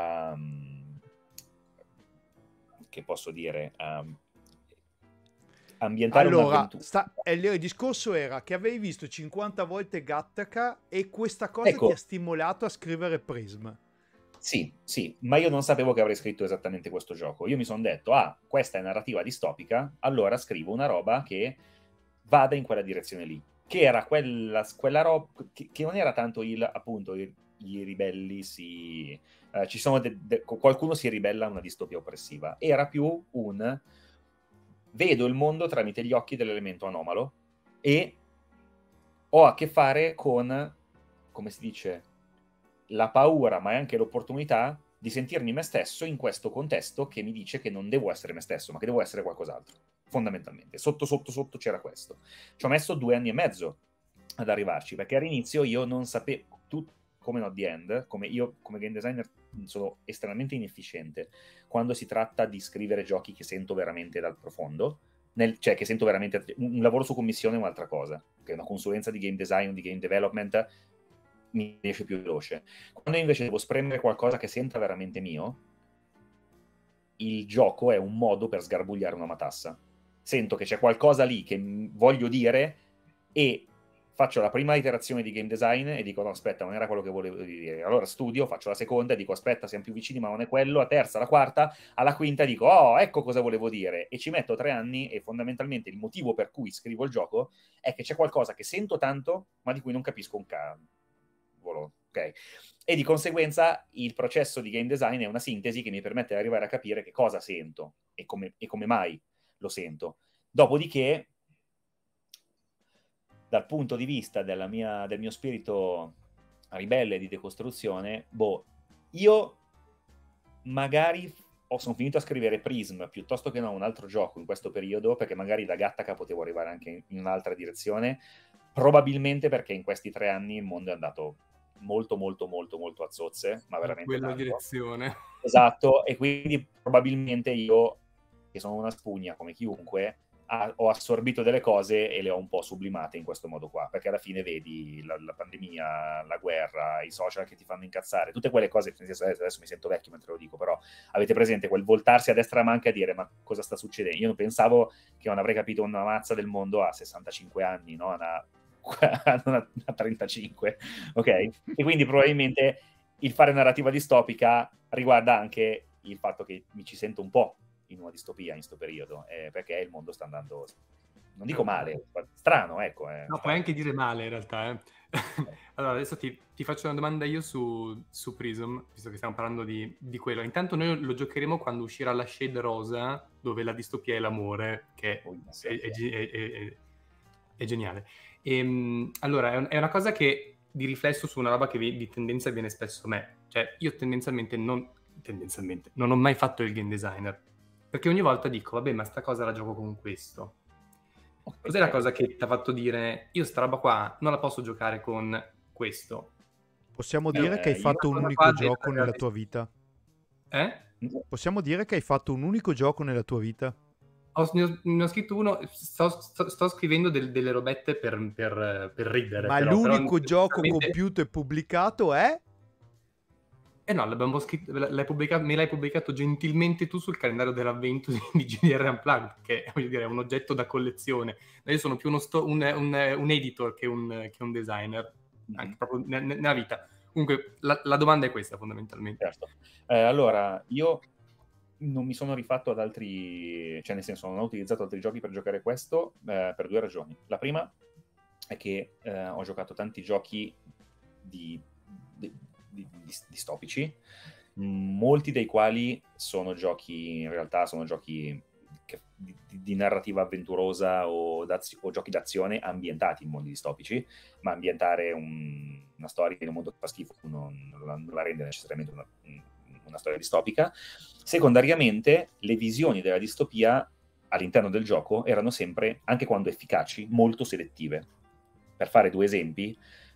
um, che posso dire, um, ambientare allora, un'avventura. Sta, il discorso era che avevi visto cinquanta volte Gattaca e questa cosa Ecco. ti ha stimolato a scrivere Prism. Sì, sì, ma io non sapevo che avrei scritto esattamente questo gioco. Io mi sono detto, ah, questa è narrativa distopica, allora scrivo una roba che vada in quella direzione lì. Che era quella, quella roba, che, che non era tanto il, appunto, il, i ribelli si... Eh, ci sono de, de, qualcuno si ribella a una distopia oppressiva. Era più un... vedo il mondo tramite gli occhi dell'elemento anomalo e ho a che fare con, come si dice, la paura, ma è anche l'opportunità di sentirmi me stesso in questo contesto che mi dice che non devo essere me stesso, ma che devo essere qualcos'altro, fondamentalmente. Sotto, sotto, sotto c'era questo. Ci ho messo due anni e mezzo ad arrivarci, perché all'inizio io non sapevo, tu, come Not The End, come io come game designer sono estremamente inefficiente quando si tratta di scrivere giochi che sento veramente dal profondo, nel, cioè che sento veramente, un lavoro su commissione è un'altra cosa, che una consulenza di game design o di game development mi riesce più veloce. Quando invece devo spremere qualcosa che senta veramente mio, il gioco è un modo per sgarbugliare una matassa. Sento che c'è qualcosa lì che voglio dire e faccio la prima iterazione di game design e dico no aspetta, non era quello che volevo dire. Allora studio, faccio la seconda e dico aspetta, siamo più vicini ma non è quello, la terza, la quarta, alla quinta dico oh, ecco cosa volevo dire, e ci metto tre anni e fondamentalmente il motivo per cui scrivo il gioco è che c'è qualcosa che sento tanto ma di cui non capisco un cavolo. Okay. E di conseguenza il processo di game design è una sintesi che mi permette di arrivare a capire che cosa sento e come, e come mai lo sento. Dopodiché, dal punto di vista della mia, del mio spirito ribelle di decostruzione, boh, io magari ho, sono finito a scrivere Prism piuttosto che no un altro gioco in questo periodo, perché magari da Gattaca potevo arrivare anche in, in un'altra direzione, probabilmente perché in questi tre anni il mondo è andato molto molto molto molto a zozze, ma veramente in quella tanto. direzione. Esatto, e quindi probabilmente io, che sono una spugna come chiunque, ha, ho assorbito delle cose e le ho un po' sublimate in questo modo qua, perché alla fine vedi la, la pandemia, la guerra, i social che ti fanno incazzare, tutte quelle cose, adesso, adesso mi sento vecchio mentre lo dico, però avete presente quel voltarsi a destra e a manca e dire ma cosa sta succedendo? Io non pensavo che non avrei capito una mazza del mondo a sessantacinque anni, no? Una, una, una trentacinque, ok? E quindi probabilmente il fare narrativa distopica riguarda anche il fatto che mi ci sento un po' in una distopia in questo periodo, eh, perché il mondo sta andando, non dico male, strano, ecco. Eh, no, puoi anche dire male in realtà. Eh. Allora, adesso ti, ti faccio una domanda io su, su Prism, visto che stiamo parlando di, di quello. Intanto noi lo giocheremo quando uscirà la Shade Rosa, dove la distopia è l'amore, che oh, è, è, è, è, è geniale. E, allora, è una cosa che di riflesso su una roba che vi, di tendenza viene spesso a me. Cioè, io tendenzialmente non, tendenzialmente non ho mai fatto il game designer, perché ogni volta dico, vabbè, ma sta cosa la gioco con questo. Okay. Cos'è la cosa che ti ha fatto dire, io sta roba qua non la posso giocare con questo? Possiamo dire eh, che hai fatto un unico gioco nella tua vita? Eh? Possiamo dire che hai fatto un unico gioco nella tua vita? Ho, ne, ho, ne ho scritto uno, sto, sto, sto scrivendo del, delle robette per, per, per ridere. Ma però, l'unico però, gioco compiuto e pubblicato è? Eh no, l'abbiamo scritto, l'hai pubblicato, me l'hai pubblicato gentilmente tu sul calendario dell'avvento di G D R Unplugged, che voglio dire, è un oggetto da collezione. Io sono più uno sto, un, un, un editor che un, che un designer, anche proprio nella vita. Comunque, la, la domanda è questa, fondamentalmente. Certo. Eh, allora, io non mi sono rifatto ad altri, cioè nel senso non ho utilizzato altri giochi per giocare questo eh, per due ragioni. La prima è che eh, ho giocato tanti giochi di, di, di, di distopici, molti dei quali sono giochi, in realtà sono giochi che, di, di narrativa avventurosa o, o giochi d'azione ambientati in mondi distopici, ma ambientare un, una storia in un mondo che fa schifo non, non, la, non la rende necessariamente una, una storia distopica. Secondariamente, le visioni della distopia all'interno del gioco erano sempre, anche quando efficaci, molto selettive. Per fare due esempi,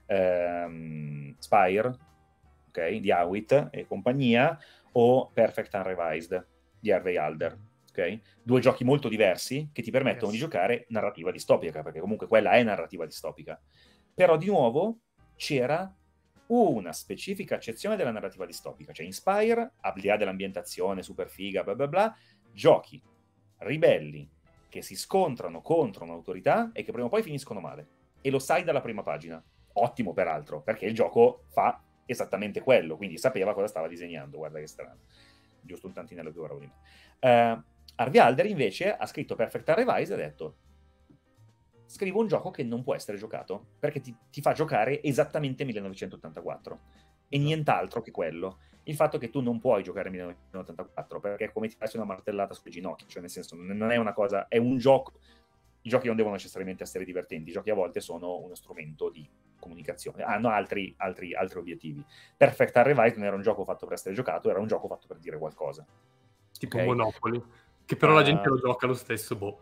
ehm, Spire, okay, di Howitt e compagnia, o Perfect Unrevised di Harvey Alder. Okay? Due giochi molto diversi che ti permettono yes. di giocare narrativa distopica, perché comunque quella è narrativa distopica. Però di nuovo c'era una specifica accezione della narrativa distopica. Cioè in Spire, al di là dell'ambientazione super figa, bla bla bla, giochi ribelli, che si scontrano contro un'autorità e che prima o poi finiscono male. E lo sai dalla prima pagina. Ottimo, peraltro, perché il gioco fa esattamente quello, quindi sapeva cosa stava disegnando. Guarda che strano. Giusto un tantinello più bravo di me. Uh, Harvey Alder, invece, ha scritto Perfect Unrevised e ha detto: scrivo un gioco che non può essere giocato, perché ti, ti fa giocare esattamente millenovecentottantaquattro. E nient'altro che quello. Il fatto che tu non puoi giocare millenovecentottantaquattro, perché è come ti fai una martellata sulle ginocchia, cioè nel senso, non è una cosa, è un gioco. I giochi non devono necessariamente essere divertenti, i giochi a volte sono uno strumento di comunicazione, hanno altri, altri, altri obiettivi. Perfect Unrevised non era un gioco fatto per essere giocato, era un gioco fatto per dire qualcosa. Tipo Okay? Monopoly, che però uh, la gente lo gioca lo stesso, boh.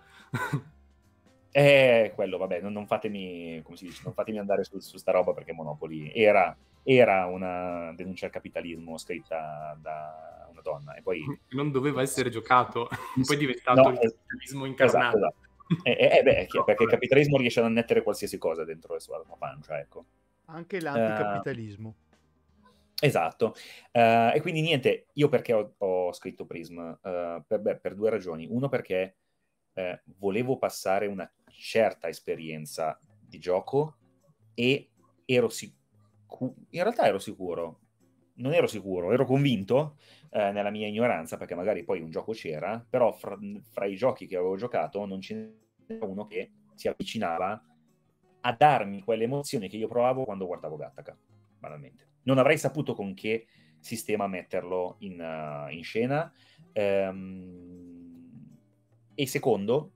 Eh, quello, vabbè, non, non fatemi, come si dice, non fatemi andare su, su sta roba, perché Monopoly era, era una denuncia al capitalismo scritta da una donna, e poi... Non doveva essere giocato, poi è diventato no, il capitalismo es- incarnato. Esatto, esatto. Eh, eh, beh, no, perché il capitalismo riesce ad annettere qualsiasi cosa dentro la sua pancia, ecco. Anche l'anticapitalismo. Uh, esatto. Uh, e quindi niente, io perché ho, ho scritto Prism? Uh, per, beh, per due ragioni. Uno, perché eh, volevo passare una certa esperienza di gioco e ero sicuro, in realtà ero sicuro, non ero sicuro, ero convinto eh, nella mia ignoranza, perché magari poi un gioco c'era, però fra, fra i giochi che avevo giocato non ce n'era uno che si avvicinava a darmi quelle emozioni che io provavo quando guardavo Gattaca, banalmente. Non avrei saputo con che sistema metterlo in, uh, in scena. Ehm, e secondo,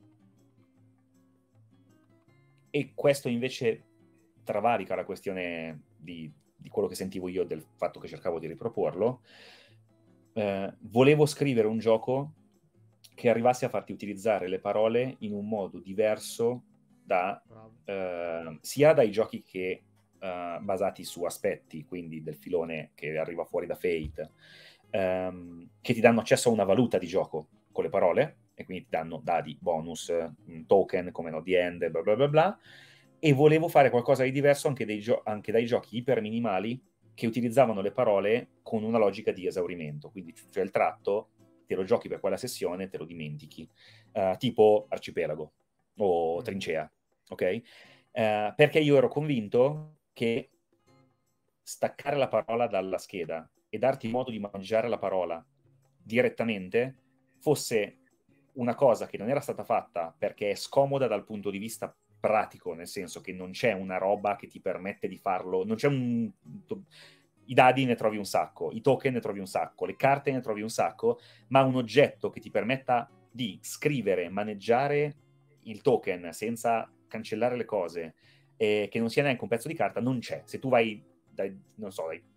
e questo invece travalica la questione di, di quello che sentivo io del fatto che cercavo di riproporlo, eh, volevo scrivere un gioco che arrivasse a farti utilizzare le parole in un modo diverso da eh, sia dai giochi che eh, basati su aspetti, quindi del filone che arriva fuori da Fate, ehm, che ti danno accesso a una valuta di gioco con le parole, e quindi ti danno dadi, bonus, token come no, the end, bla bla bla bla, e volevo fare qualcosa di diverso anche, dei gio- anche dai giochi iper minimali che utilizzavano le parole con una logica di esaurimento, quindi cioè il tratto te lo giochi per quella sessione e te lo dimentichi, uh, tipo Arcipelago o Trincea, ok? Uh, perché io ero convinto che staccare la parola dalla scheda e darti modo di mangiare la parola direttamente fosse una cosa che non era stata fatta perché è scomoda dal punto di vista pratico, nel senso che non c'è una roba che ti permette di farlo, non c'è un... I dadi ne trovi un sacco, i token ne trovi un sacco, le carte ne trovi un sacco, ma un oggetto che ti permetta di scrivere, maneggiare il token senza cancellare le cose, e che non sia neanche un pezzo di carta, non c'è. Se tu vai dai, non so, dai,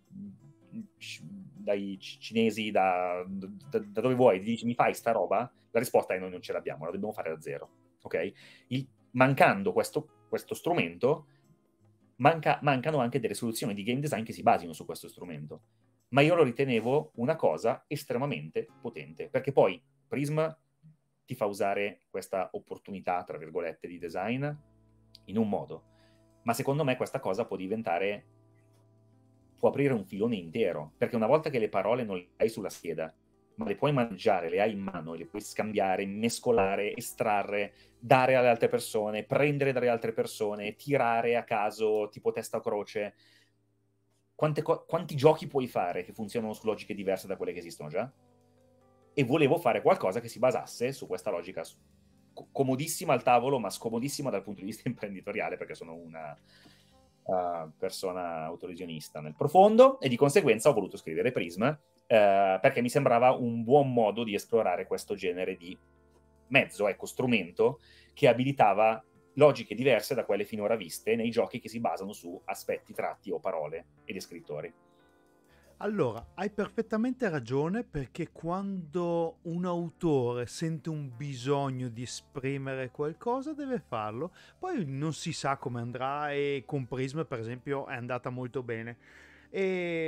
dai cinesi, da, da, da dove vuoi, ti dici mi fai sta roba, la risposta è noi non ce l'abbiamo, la dobbiamo fare da zero, ok? Il, mancando questo, questo strumento, manca, mancano anche delle soluzioni di game design che si basino su questo strumento. Ma io lo ritenevo una cosa estremamente potente, perché poi Prism ti fa usare questa opportunità, tra virgolette, di design in un modo, ma secondo me questa cosa può diventare, può aprire un filone intero, perché una volta che le parole non le hai sulla scheda, ma le puoi mangiare, le hai in mano, le puoi scambiare, mescolare, estrarre, dare alle altre persone, prendere dalle altre persone, tirare a caso, tipo testa o croce. Quante co- quanti giochi puoi fare che funzionano su logiche diverse da quelle che esistono già? E volevo fare qualcosa che si basasse su questa logica comodissima al tavolo, ma scomodissima dal punto di vista imprenditoriale, perché sono una uh, persona autolesionista nel profondo, e di conseguenza ho voluto scrivere Prism, uh, perché mi sembrava un buon modo di esplorare questo genere di mezzo, ecco, strumento, che abilitava logiche diverse da quelle finora viste nei giochi che si basano su aspetti, tratti o parole e descrittori. Allora, hai perfettamente ragione, perché quando un autore sente un bisogno di esprimere qualcosa deve farlo, poi non si sa come andrà, e con Prism per esempio è andata molto bene. E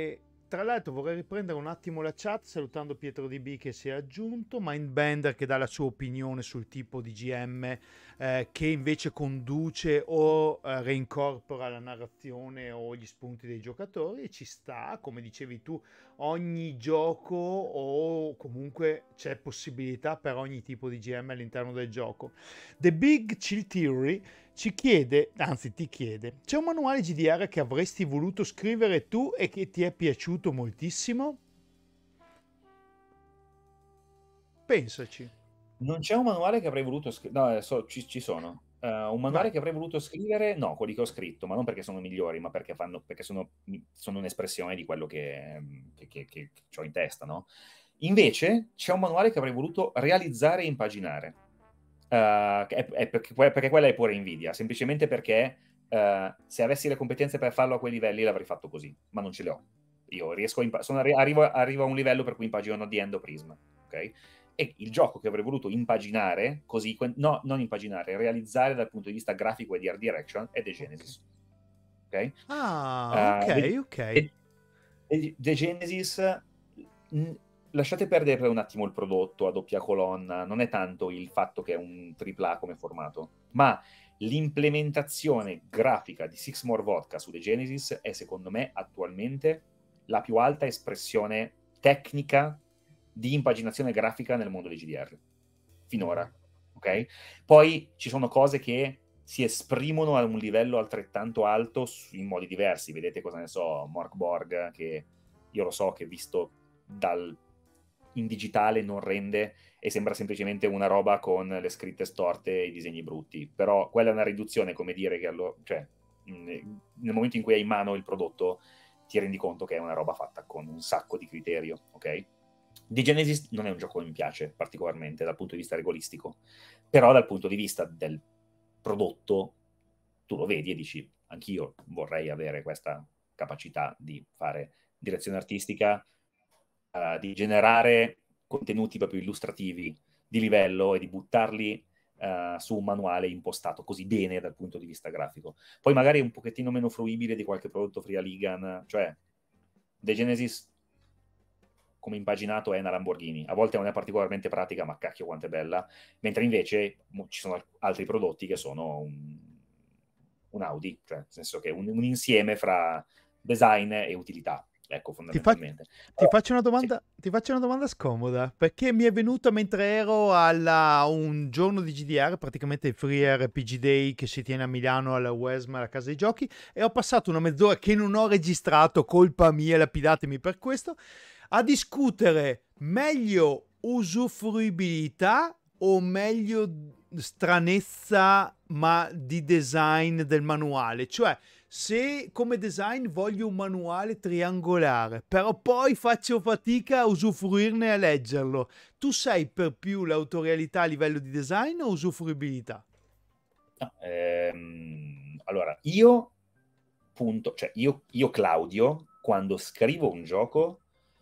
tra l'altro vorrei riprendere un attimo la chat salutando Pietro D B che si è aggiunto, Mindbender che dà la sua opinione sul tipo di G M eh, che invece conduce o eh, reincorpora la narrazione o gli spunti dei giocatori, e ci sta, come dicevi tu, ogni gioco o comunque c'è possibilità per ogni tipo di G M all'interno del gioco. The Big Chill Theory ci chiede, anzi ti chiede, c'è un manuale G D R che avresti voluto scrivere tu e che ti è piaciuto moltissimo? Pensaci. Non c'è un manuale che avrei voluto scrivere, no, so, ci, ci sono. Uh, un manuale Vai. che avrei voluto scrivere, no, quelli che ho scritto, ma non perché sono migliori, ma perché, fanno, perché sono, sono un'espressione di quello che, che, che, che ho in testa, no? Invece c'è un manuale che avrei voluto realizzare e impaginare. Uh, è, è perché, perché quella è pure invidia, semplicemente perché uh, se avessi le competenze per farlo a quei livelli l'avrei fatto così, ma non ce le ho. Io riesco a impa- sono, arrivo, arrivo a un livello per cui impagino The End of Prism, ok? E il gioco che avrei voluto impaginare, così, no, non impaginare, realizzare dal punto di vista grafico e di art direction è The Genesis. Ok? Ah, ok, uh, ok. The, The Genesis, mh, lasciate perdere per un attimo il prodotto a doppia colonna, non è tanto il fatto che è un tripla A come formato, ma l'implementazione grafica di Six More Vodka su The Genesis è secondo me attualmente la più alta espressione tecnica di impaginazione grafica nel mondo dei G D R finora, ok? Poi ci sono cose che si esprimono a un livello altrettanto alto in modi diversi, vedete cosa ne so, Mork Borg, che io lo so che visto dal in digitale non rende e sembra semplicemente una roba con le scritte storte e i disegni brutti, però quella è una riduzione, come dire che allo, cioè, nel momento in cui hai in mano il prodotto ti rendi conto che è una roba fatta con un sacco di criterio, ok? The Genesis non è un gioco che mi piace particolarmente dal punto di vista regolistico, però dal punto di vista del prodotto tu lo vedi e dici anch'io vorrei avere questa capacità di fare direzione artistica, uh, di generare contenuti proprio illustrativi di livello e di buttarli uh, su un manuale impostato così bene dal punto di vista grafico. Poi magari un pochettino meno fruibile di qualche prodotto Free Ligan, cioè The Genesis come impaginato è una Lamborghini, a volte non è particolarmente pratica, ma cacchio quanto è bella, mentre invece ci sono altri prodotti che sono un, un Audi, cioè nel senso che un, un insieme fra design e utilità, ecco, fondamentalmente. Ti, fa- ti, faccio una domanda, sì. ti faccio una domanda scomoda, perché mi è venuta mentre ero alla un giorno di G D R, praticamente il Free R P G Day che si tiene a Milano alla U E S M, alla casa dei giochi, e ho passato una mezz'ora che non ho registrato, colpa mia, lapidatemi per questo, a discutere meglio usufruibilità o meglio stranezza ma di design del manuale, cioè se come design voglio un manuale triangolare però poi faccio fatica a usufruirne e a leggerlo, tu sei per più l'autorialità a livello di design o usufruibilità? No, ehm, allora io punto, cioè io, io Claudio quando scrivo un gioco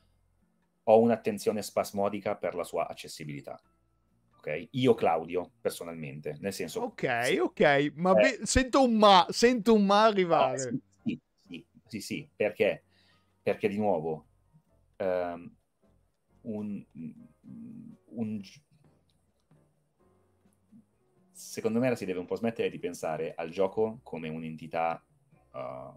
ho un'attenzione spasmodica per la sua accessibilità. Okay? Io Claudio, personalmente, nel senso... Ok, sì, ok, ma eh, be- sento un ma, sento un ma arrivare. No, sì, sì, sì, sì, perché? Perché di nuovo, um, un, un... secondo me si deve un po' smettere di pensare al gioco come un'entità uh,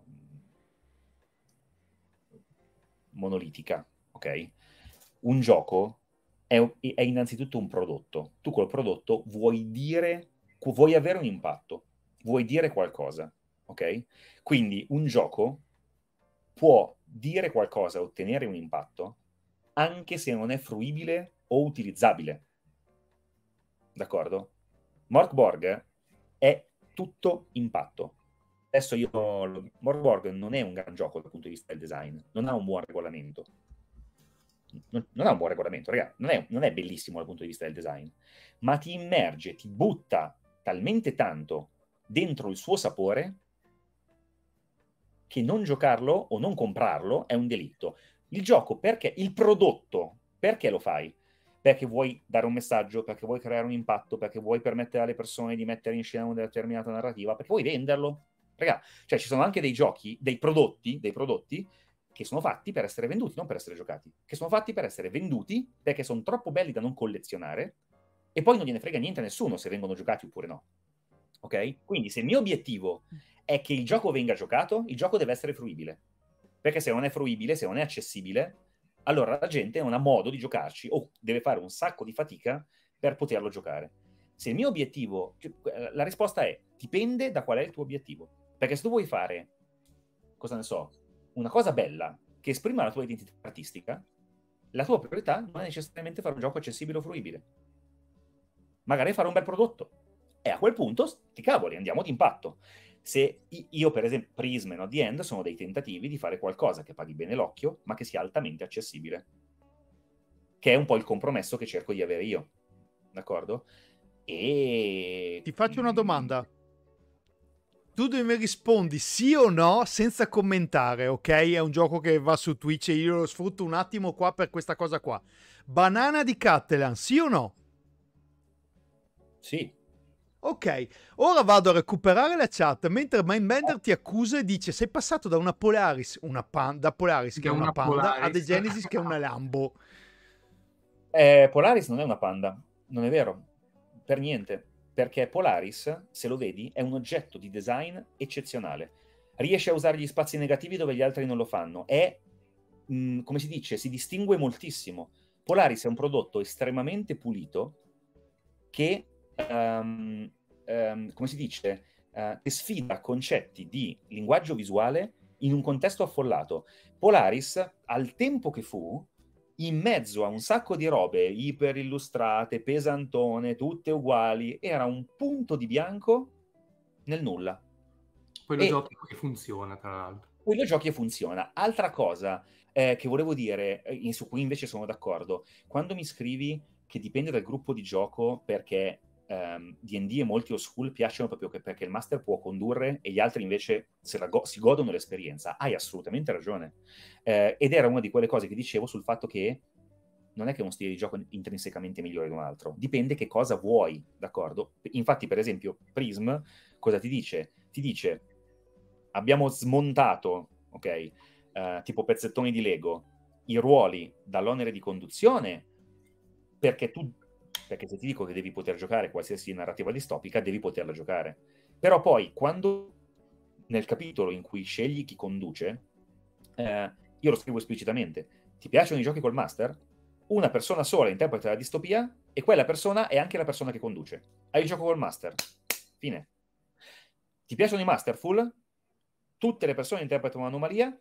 monolitica, ok? Un gioco è, è innanzitutto un prodotto. Tu col prodotto vuoi dire, vuoi avere un impatto, vuoi dire qualcosa, ok? Quindi un gioco può dire qualcosa, ottenere un impatto, anche se non è fruibile o utilizzabile. D'accordo? Mork Borg è tutto impatto. Adesso io... Mork Borg non è un gran gioco dal punto di vista del design, non ha un buon regolamento. Non, non ha un buon regolamento, ragazzi, non è, non è bellissimo dal punto di vista del design, ma ti immerge, ti butta talmente tanto dentro il suo sapore che non giocarlo o non comprarlo è un delitto. Il gioco, perché il prodotto, perché lo fai? Perché vuoi dare un messaggio, perché vuoi creare un impatto, perché vuoi permettere alle persone di mettere in scena una determinata narrativa, perché vuoi venderlo. Ragazzi, cioè ci sono anche dei giochi, dei prodotti, dei prodotti che sono fatti per essere venduti, non per essere giocati, che sono fatti per essere venduti perché sono troppo belli da non collezionare e poi non gliene frega niente a nessuno se vengono giocati oppure no. Ok? Quindi se il mio obiettivo è che il gioco venga giocato, il gioco deve essere fruibile. Perché se non è fruibile, se non è accessibile, allora la gente non ha modo di giocarci o deve fare un sacco di fatica per poterlo giocare. Se il mio obiettivo... La risposta è, dipende da qual è il tuo obiettivo. Perché se tu vuoi fare, cosa ne so, una cosa bella che esprima la tua identità artistica, la tua priorità non è necessariamente fare un gioco accessibile o fruibile. Magari fare un bel prodotto. E a quel punto, ti cavoli, andiamo d'impatto. Se io, per esempio, Prism e Not The End sono dei tentativi di fare qualcosa che paghi bene l'occhio, ma che sia altamente accessibile. Che è un po' il compromesso che cerco di avere io. D'accordo? E... Ti faccio una domanda. Tu mi rispondi sì o no senza commentare, ok? È un gioco che va su Twitch e io lo sfrutto un attimo qua per questa cosa qua. Banana di Catalan, sì o no? Sì. Ok, ora vado a recuperare la chat mentre Mindbender ti accusa e dice sei passato da una Polaris, una pan- da Polaris che Da è una una Panda, Polaris. a The Genesis che è una Lambo. Eh, Polaris non è una panda, non è vero, per niente, perché Polaris, se lo vedi, è un oggetto di design eccezionale. Riesce a usare gli spazi negativi dove gli altri non lo fanno. È, mh, come si dice, si distingue moltissimo. Polaris è un prodotto estremamente pulito che, um, um, come si dice, uh, che sfida concetti di linguaggio visuale in un contesto affollato. Polaris, al tempo che fu, in mezzo a un sacco di robe iper illustrate, pesantone, tutte uguali, era un punto di bianco nel nulla. Poi lo E giochi e funziona, tra l'altro. poi lo giochi e funziona. Altra cosa eh, che volevo dire, eh, su cui invece sono d'accordo, quando mi scrivi che dipende dal gruppo di gioco perché ehm, D and D e molti old school piacciono proprio che, perché il master può condurre e gli altri invece se la go- si godono l'esperienza, hai assolutamente ragione. Eh, ed era una di quelle cose che dicevo sul fatto che non è che uno stile di gioco intrinsecamente migliore di un altro, dipende che cosa vuoi, d'accordo? Infatti, per esempio, Prism cosa ti dice? Ti dice, abbiamo smontato, ok, uh, tipo pezzettoni di Lego, i ruoli dall'onere di conduzione, perché tu, perché se ti dico che devi poter giocare qualsiasi narrativa distopica, devi poterla giocare. Però poi, quando nel capitolo in cui scegli chi conduce, eh, io lo scrivo esplicitamente, ti piacciono i giochi col master? Una persona sola interpreta la distopia e quella persona è anche la persona che conduce. Hai il gioco col master. Fine. Ti piacciono i masterful? Tutte le persone interpretano un'anomalia,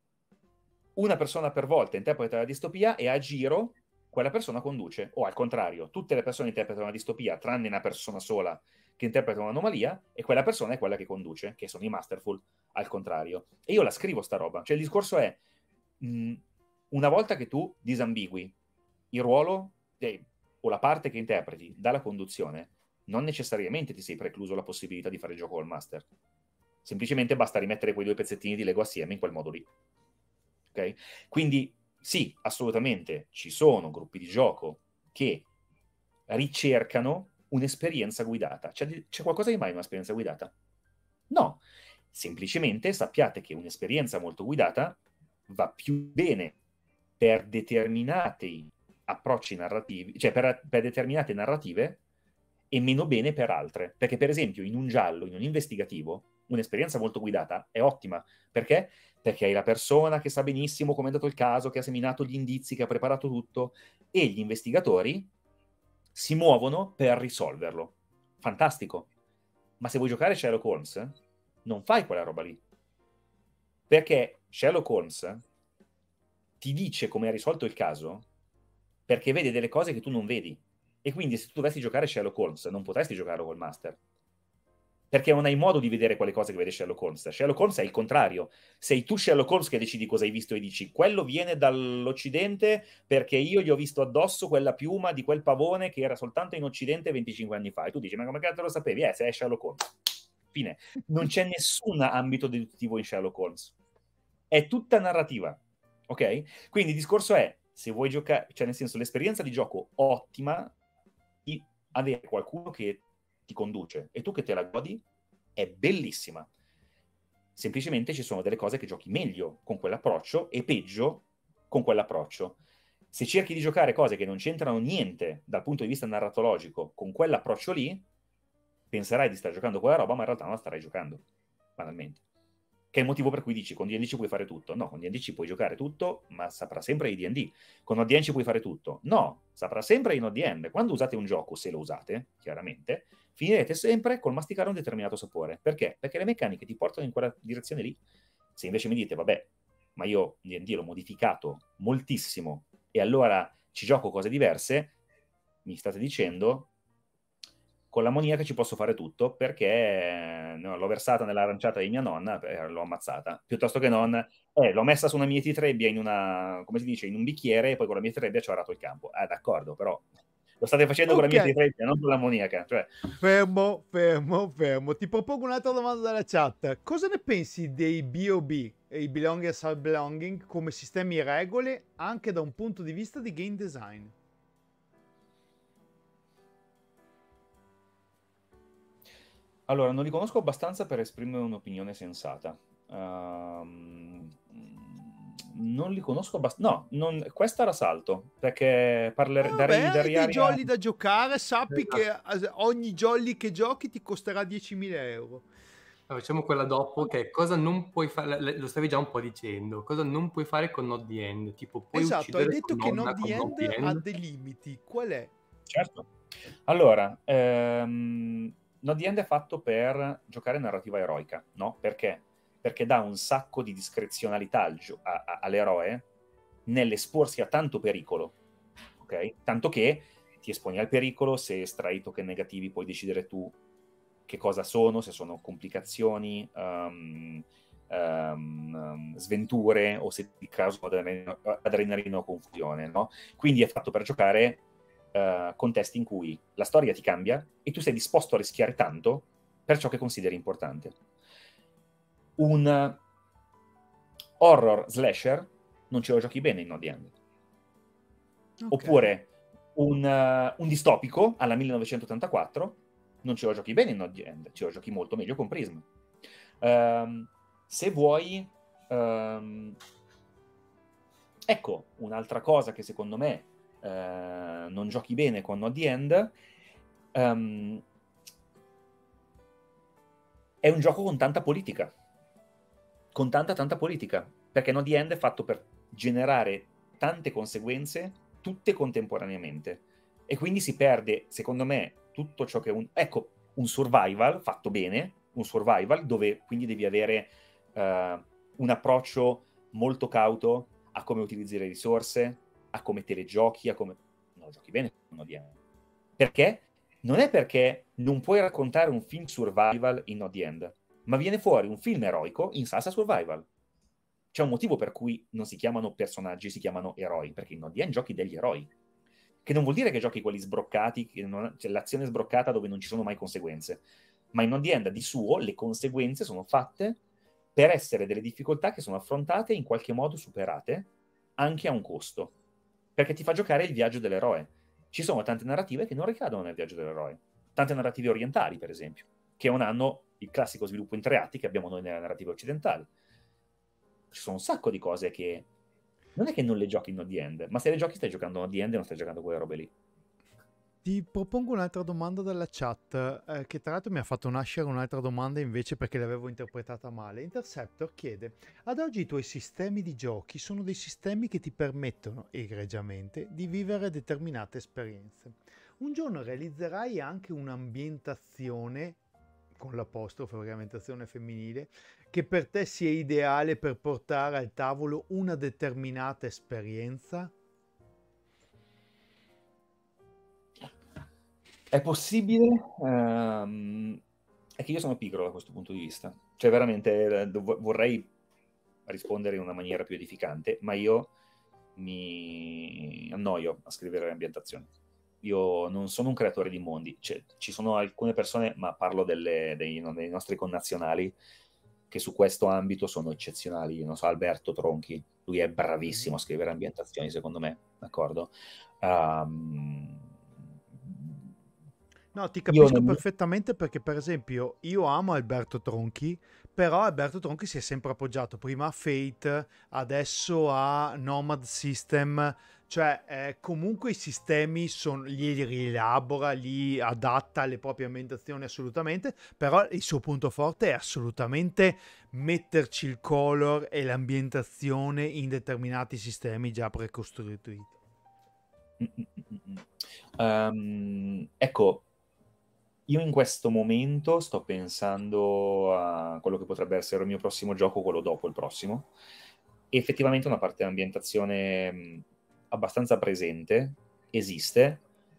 una persona per volta interpreta la distopia e a giro quella persona conduce. O al contrario, tutte le persone interpretano una distopia tranne una persona sola che interpreta un'anomalia e quella persona è quella che conduce, che sono i masterful, al contrario. E io la scrivo sta roba. Cioè il discorso è, mh, una volta che tu disambigui il ruolo eh, o la parte che interpreti dalla conduzione, non necessariamente ti sei precluso la possibilità di fare il gioco col master. Semplicemente basta rimettere quei due pezzettini di Lego assieme in quel modo lì. Ok? Quindi sì, assolutamente ci sono gruppi di gioco che ricercano un'esperienza guidata. C'è, c'è qualcosa di mai in un'esperienza guidata? No. Semplicemente sappiate che un'esperienza molto guidata va più bene per determinati approcci narrativi, cioè per, per determinate narrative e meno bene per altre. Perché per esempio in un giallo, in un investigativo, un'esperienza molto guidata è ottima. Perché? Perché hai la persona che sa benissimo come è andato il caso, che ha seminato gli indizi, che ha preparato tutto, e gli investigatori si muovono per risolverlo. Fantastico. Ma se vuoi giocare Sherlock Holmes, non fai quella roba lì. Perché Sherlock Holmes ti dice come ha risolto il caso perché vede delle cose che tu non vedi. E quindi se tu dovessi giocare Sherlock Holmes, non potresti giocarlo col master. Perché non hai modo di vedere quelle cose che vede Sherlock Holmes. Sherlock Holmes è il contrario. Sei tu Sherlock Holmes che decidi cosa hai visto e dici quello viene dall'Occidente perché io gli ho visto addosso quella piuma di quel pavone che era soltanto in Occidente venticinque anni fa. E tu dici, ma come cazzo lo sapevi? Eh, sei Sherlock Holmes. Fine. Non c'è nessun ambito deduttivo in Sherlock Holmes. È tutta narrativa. Ok? Quindi il discorso è, se vuoi giocare, cioè nel senso, l'esperienza di gioco ottima, di avere qualcuno che ti conduce e tu che te la godi, è bellissima. semplicemente ci sono delle cose che giochi meglio con quell'approccio e peggio con quell'approccio. Se cerchi di giocare cose che non c'entrano niente dal punto di vista narratologico con quell'approccio lì, penserai di stare giocando quella roba, ma in realtà non la starai giocando, banalmente. Che è il motivo per cui dici con D and D ci puoi fare tutto. No, con D and D ci puoi giocare tutto, ma saprà sempre di D and D. Con O D N ci puoi fare tutto. No, saprà sempre in O D N. Quando usate un gioco, se lo usate, chiaramente, finirete sempre col masticare un determinato sapore. Perché? Perché le meccaniche ti portano in quella direzione lì. Se invece mi dite, vabbè, ma io D and D l'ho modificato moltissimo e allora ci gioco cose diverse, mi state dicendo... Con l'ammoniaca ci posso fare tutto perché no, l'ho versata nell'aranciata di mia nonna e l'ho ammazzata. Piuttosto che non, eh, l'ho messa su una mietitrebbia in una, come si dice, in un bicchiere e poi con la mietitrebbia ci ho arato il campo. Ah, d'accordo, però lo state facendo Ok. con la mietitrebbia, non con l'ammoniaca. Cioè... Fermo, fermo, fermo. Ti propongo un'altra domanda dalla chat. Cosa ne pensi dei B O B e i Belonging e Sub-Belonging come sistemi e regole anche da un punto di vista di game design? Allora, non li conosco abbastanza per esprimere un'opinione sensata. Um, non li conosco abbastanza. No, non... questa la salto, perché parler... Eh, darei, vabbè, darei dei aria... jolly da giocare, sappi che eh, ogni jolly che giochi ti costerà diecimila euro. Facciamo quella dopo, che cosa non puoi fare, lo stavi già un po' dicendo, cosa non puoi fare con Not the End, tipo puoi Esatto, hai uccidere detto tua che nonna Not the con Not End the ha End. dei limiti. Qual è? Certo. Allora, ehm, Not the End è fatto per giocare narrativa eroica, no? Perché? Perché dà un sacco di discrezionalità al gio- a- a- all'eroe nell'esporsi a tanto pericolo, ok? Tanto che ti esponi al pericolo, se estrai token negativi puoi decidere tu che cosa sono, se sono complicazioni, um, um, um, sventure o se ti causano adrenalina, adrenalina o confusione, no? Quindi è fatto per giocare uh, contesti in cui la storia ti cambia e tu sei disposto a rischiare tanto per ciò che consideri importante. Un horror slasher non ce lo giochi bene in No The End. Okay. Oppure un, uh, un distopico alla millenovecentottantaquattro non ce lo giochi bene in No The End, ce lo giochi molto meglio con Prism. Um, se vuoi... Um, ecco, un'altra cosa che secondo me uh, non giochi bene con No The End um, è un gioco con tanta politica. Con tanta tanta politica. Perché No The End è fatto per generare tante conseguenze, tutte contemporaneamente. E quindi si perde, secondo me, tutto ciò che è un... Ecco, un survival fatto bene, un survival dove quindi devi avere uh, un approccio molto cauto a come utilizzi le risorse, a come te le giochi, a come... Non lo giochi bene, No The End. Perché? Non è perché non puoi raccontare un film survival in No The End, ma viene fuori un film eroico in salsa survival. C'è un motivo per cui non si chiamano personaggi, si chiamano eroi, perché in No The End giochi degli eroi. Che non vuol dire che giochi quelli sbroccati, che non, cioè l'azione sbroccata dove non ci sono mai conseguenze. Ma in No The End di suo le conseguenze sono fatte per essere delle difficoltà che sono affrontate e in qualche modo superate, anche a un costo. Perché ti fa giocare il viaggio dell'eroe. Ci sono tante narrative che non ricadono nel viaggio dell'eroe. Tante narrative orientali, per esempio, che non hanno il classico sviluppo in tre atti che abbiamo noi nella narrativa occidentale. Ci sono un sacco di cose che non è che non le giochi in No The End, ma se le giochi stai giocando No The End e non stai giocando quelle robe lì. Ti propongo un'altra domanda dalla chat, eh, che tra l'altro mi ha fatto nascere un'altra domanda invece perché l'avevo interpretata male. Interceptor chiede: ad oggi i tuoi sistemi di giochi sono dei sistemi che ti permettono, egregiamente, di vivere determinate esperienze. Un giorno realizzerai anche un'ambientazione, con l'apostrofo, ambientazione femminile, che per te sia ideale per portare al tavolo una determinata esperienza? È possibile, um, è che io sono piccolo da questo punto di vista, cioè veramente vorrei rispondere in una maniera più edificante, ma io mi annoio a scrivere ambientazioni. Io non sono un creatore di mondi, cioè, ci sono alcune persone, ma parlo delle, dei, dei nostri connazionali, che su questo ambito sono eccezionali. Io non so, Alberto Tronchi, lui è bravissimo a scrivere ambientazioni, secondo me, d'accordo? Um, No, ti capisco non... perfettamente perché, per esempio, io amo Alberto Tronchi però Alberto Tronchi si è sempre appoggiato prima a Fate, adesso a Nomad System, cioè eh, comunque i sistemi son, li rielabora, li adatta alle proprie ambientazioni assolutamente, però il suo punto forte è assolutamente metterci il color e l'ambientazione in determinati sistemi già precostruiti. Um, ecco, io in questo momento sto pensando a quello che potrebbe essere il mio prossimo gioco, quello dopo il prossimo. E effettivamente una parte di ambientazione mh, abbastanza presente, esiste,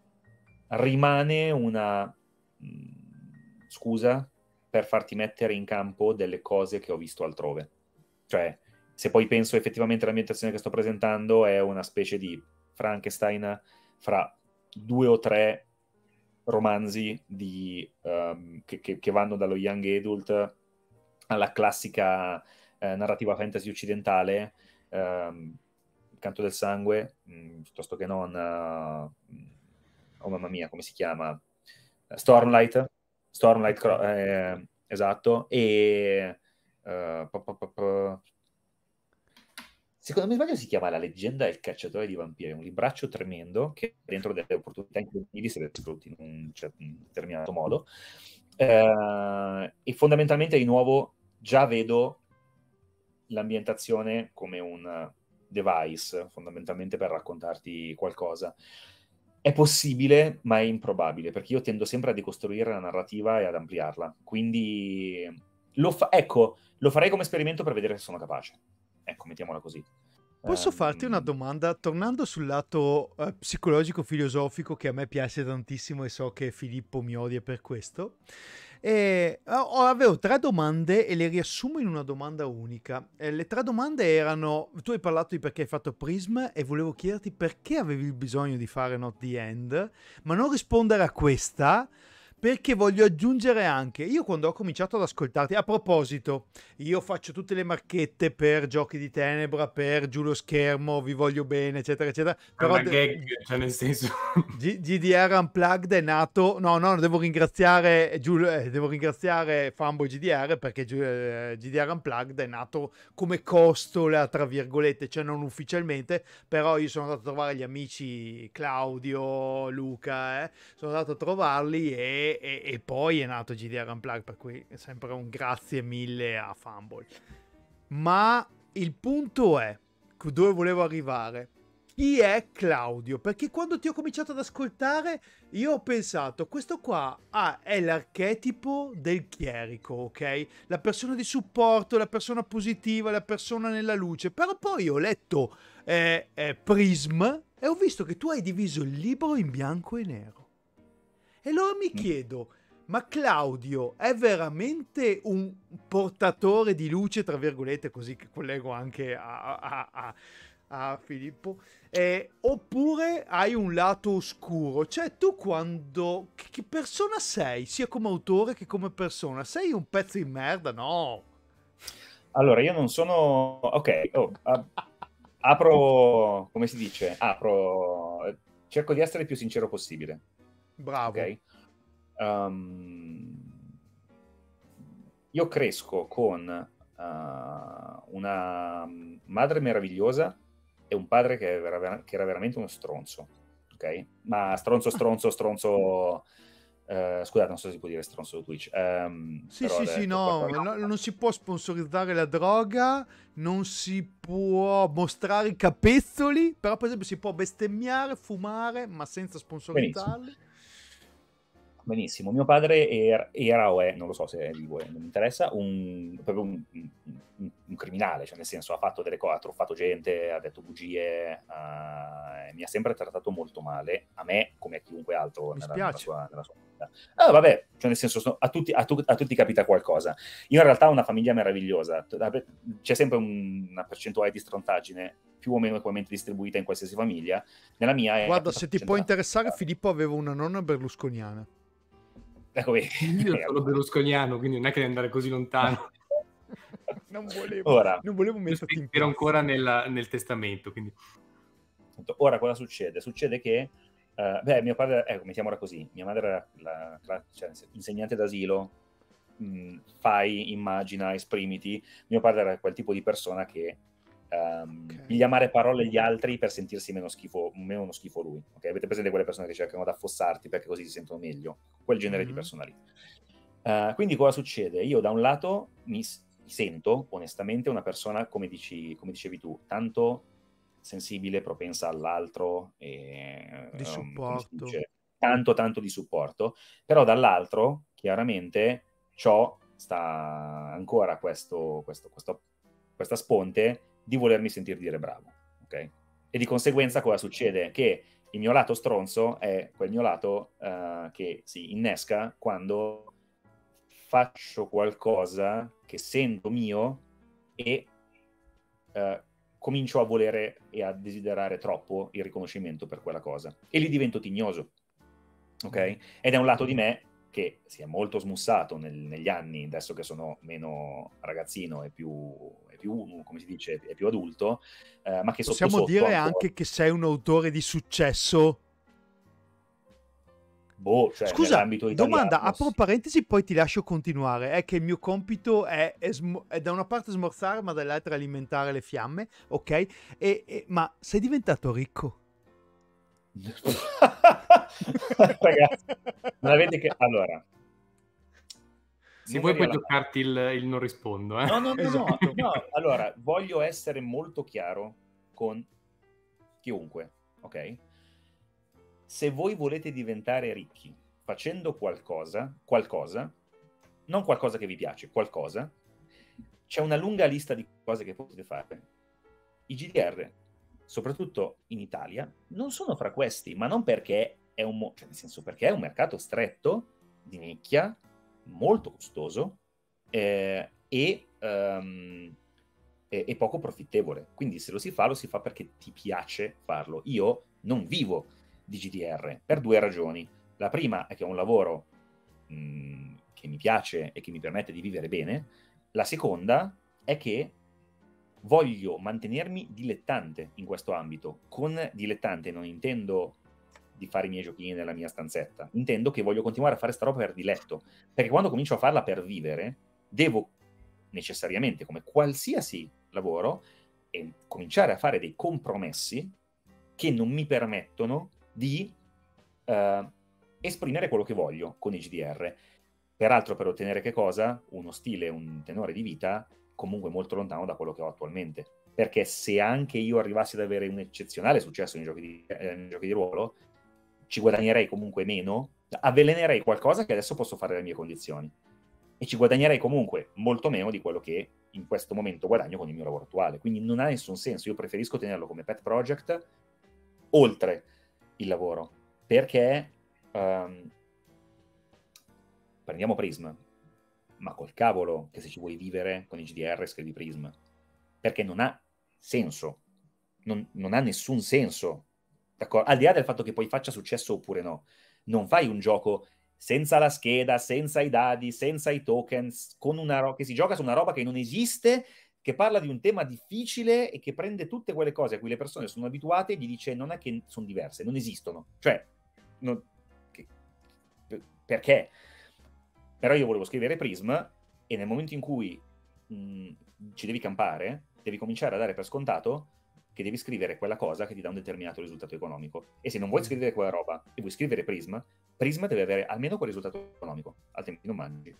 rimane una mh, scusa per farti mettere in campo delle cose che ho visto altrove. Cioè, se poi penso effettivamente all'ambientazione che sto presentando, è una specie di Frankenstein fra due o tre romanzi di, um, che, che, che vanno dallo young adult alla classica eh, narrativa fantasy occidentale, um, Il canto del sangue, mh, piuttosto che non uh, oh mamma mia, come si chiama? Stormlight Stormlight, eh, esatto, e uh, po, po, po, po. Secondo me sbaglio si chiama La leggenda del cacciatore di vampiri, è un libraccio tremendo che dentro delle opportunità incredibili se le sfrutti in un, certo, in un determinato modo. Eh, e fondamentalmente di nuovo già vedo l'ambientazione come un device, fondamentalmente per raccontarti qualcosa. È possibile, ma è improbabile, perché io tendo sempre a decostruire la narrativa e ad ampliarla. Quindi lo fa- ecco, lo farei come esperimento per vedere se sono capace. Ecco, mettiamola così. Posso Um, farti una domanda? Tornando sul lato eh, psicologico-filosofico, che a me piace tantissimo e so che Filippo mi odia per questo. E, ho, avevo tre domande e le riassumo in una domanda unica. E le tre domande erano: tu hai parlato di perché hai fatto Prism e volevo chiederti perché avevi il bisogno di fare Not the End, ma non rispondere a questa, perché voglio aggiungere anche, io quando ho cominciato ad ascoltarti, a proposito, io faccio tutte le marchette per Giochi di Tenebra, per Giù lo schermo, vi voglio bene, eccetera, eccetera. È Però una de- gag, cioè nel senso... G- G D R Unplugged è nato, no, no, devo ringraziare, Giul- eh, devo ringraziare Fanboy G D R perché Giu- eh, G D R Unplugged è nato come costola, tra virgolette, cioè non ufficialmente, però io sono andato a trovare gli amici Claudio, Luca, eh, sono andato a trovarli e, e- e poi è nato G D R Unplugged, per cui è sempre un grazie mille a Fanboy. Ma il punto è, dove volevo arrivare? Chi è Claudio? Perché quando ti ho cominciato ad ascoltare io ho pensato, questo qua ah, è l'archetipo del chierico, ok? La persona di supporto, la persona positiva, la persona nella luce. Però poi ho letto eh, eh, Prism e ho visto che tu hai diviso il libro in bianco e nero. E allora mi chiedo, ma Claudio è veramente un portatore di luce, tra virgolette, così che collego anche a... a, a a Filippo, eh, oppure hai un lato oscuro? Cioè tu quando... che persona sei? Sia come autore che come persona? Sei un pezzo di merda? No! Allora, io non sono... Ok, oh, a- apro... come si dice? Apro... Cerco di essere il più sincero possibile. Bravo. Ok? Um, io cresco con uh, una madre meravigliosa e un padre che era, che era veramente uno stronzo, ok? Ma stronzo, stronzo, stronzo... Uh, scusate, non so se si può dire stronzo su Twitch. Um, Sì, però sì, sì, detto, no, quattro... no, non si può sponsorizzare la droga, non si può mostrare i capezzoli, però per esempio si può bestemmiare, fumare, ma senza sponsorizzarli. Benissimo. Benissimo, mio padre era, era o è, non lo so se è vivo, non mi interessa, un, proprio un, un, un criminale, cioè nel senso ha fatto delle cose, ha truffato gente, ha detto bugie, uh, mi ha sempre trattato molto male, a me come a chiunque altro nella, nella, sua, nella sua vita. Ah, vabbè, cioè nel senso a tutti, a, tu, a tutti capita qualcosa. Io in realtà ho una famiglia meravigliosa, c'è sempre un, una percentuale di strontaggine più o meno equamente distribuita in qualsiasi famiglia. Nella mia è... Guarda, se ti può interessare, Filippo aveva una nonna berlusconiana. Ecco, io sono berlusconiano, quindi non è che devi andare così lontano. non volevo, ora, non volevo metterti in ero ancora nel, nel testamento, quindi. Ora cosa succede? Succede che uh, beh, mio padre, ecco, mettiamola così, mia madre era la, la, cioè, insegnante d'asilo, mh, fai, immagina, esprimiti. Mio padre era quel tipo di persona che um, Ok. piglia a male parole gli altri per sentirsi meno schifo, meno uno schifo lui. Ok? Avete presente quelle persone che cercano di affossarti perché così si sentono meglio? Quel genere di Mhm. persona lì. Uh, quindi cosa succede? Io da un lato mi, s- mi sento onestamente una persona, come, dici, come dicevi tu, tanto sensibile, propensa all'altro, e, Di um, come si supporto. dice, tanto tanto di supporto, però dall'altro chiaramente ciò sta ancora questo, questo, questo, questa sponte di volermi sentire dire bravo, ok? E di conseguenza cosa succede? Che il mio lato stronzo è quel mio lato uh, che si innesca quando faccio qualcosa che sento mio e uh, comincio a volere e a desiderare troppo il riconoscimento per quella cosa. E lì divento tignoso, ok? Mm. Ed è un lato di me che si è molto smussato nel, negli anni, adesso che sono meno ragazzino e più, e più come si dice, è più adulto, eh, ma che sotto Possiamo sotto dire ancora... anche che sei un autore di successo? Boh, cioè Scusa, nell'ambito domanda, italiano... apro sì. parentesi, poi ti lascio continuare. È che il mio compito è, è smo- è da una parte smorzare, ma dall'altra alimentare le fiamme, ok? E, e- ma sei diventato ricco? Ragazzi, non avete che... Allora... Se vuoi numeri puoi alla mano. giocarti il, il non rispondo. Eh? No, no, no, no, Esatto. no. Allora, voglio essere molto chiaro con chiunque, ok? Se voi volete diventare ricchi facendo qualcosa, qualcosa, non qualcosa che vi piace, qualcosa, c'è una lunga lista di cose che potete fare. I G D R, soprattutto in Italia, non sono fra questi, ma non perché è un, mo- cioè nel senso perché è un mercato stretto, di nicchia, molto costoso, eh, e, um, e, e poco profittevole. Quindi se lo si fa, lo si fa perché ti piace farlo. Io non vivo di G D R per due ragioni. La prima è che è un lavoro mh, che mi piace e che mi permette di vivere bene. La seconda è che voglio mantenermi dilettante in questo ambito. Con dilettante non intendo di fare i miei giochini nella mia stanzetta, intendo che voglio continuare a fare sta roba per diletto, perché quando comincio a farla per vivere devo necessariamente, come qualsiasi lavoro, e cominciare a fare dei compromessi che non mi permettono di uh, esprimere quello che voglio con i G D R. Peraltro per ottenere che cosa? Uno stile, un tenore di vita comunque molto lontano da quello che ho attualmente. Perché se anche io arrivassi ad avere un eccezionale successo nei giochi di, eh, nei giochi di ruolo, ci guadagnerei comunque meno, avvelenerei qualcosa che adesso posso fare alle mie condizioni. E ci guadagnerei comunque molto meno di quello che in questo momento guadagno con il mio lavoro attuale. Quindi non ha nessun senso. Io preferisco tenerlo come pet project oltre il lavoro. Perché... Um, prendiamo Prism, ma col cavolo che se ci vuoi vivere con i G D R scrivi Prism, perché non ha senso, non, non ha nessun senso, d'accordo? Al di là del fatto che poi faccia successo oppure no, non fai un gioco senza la scheda, senza i dadi, senza i tokens, con una ro- che si gioca su una roba che non esiste, che parla di un tema difficile e che prende tutte quelle cose a cui le persone sono abituate e gli dice non è che sono diverse, non esistono, cioè non, che, perché? Però io volevo scrivere Prism e nel momento in cui mh, ci devi campare, devi cominciare a dare per scontato che devi scrivere quella cosa che ti dà un determinato risultato economico. E se non vuoi scrivere quella roba e vuoi scrivere Prism, Prism deve avere almeno quel risultato economico, altrimenti non mangi.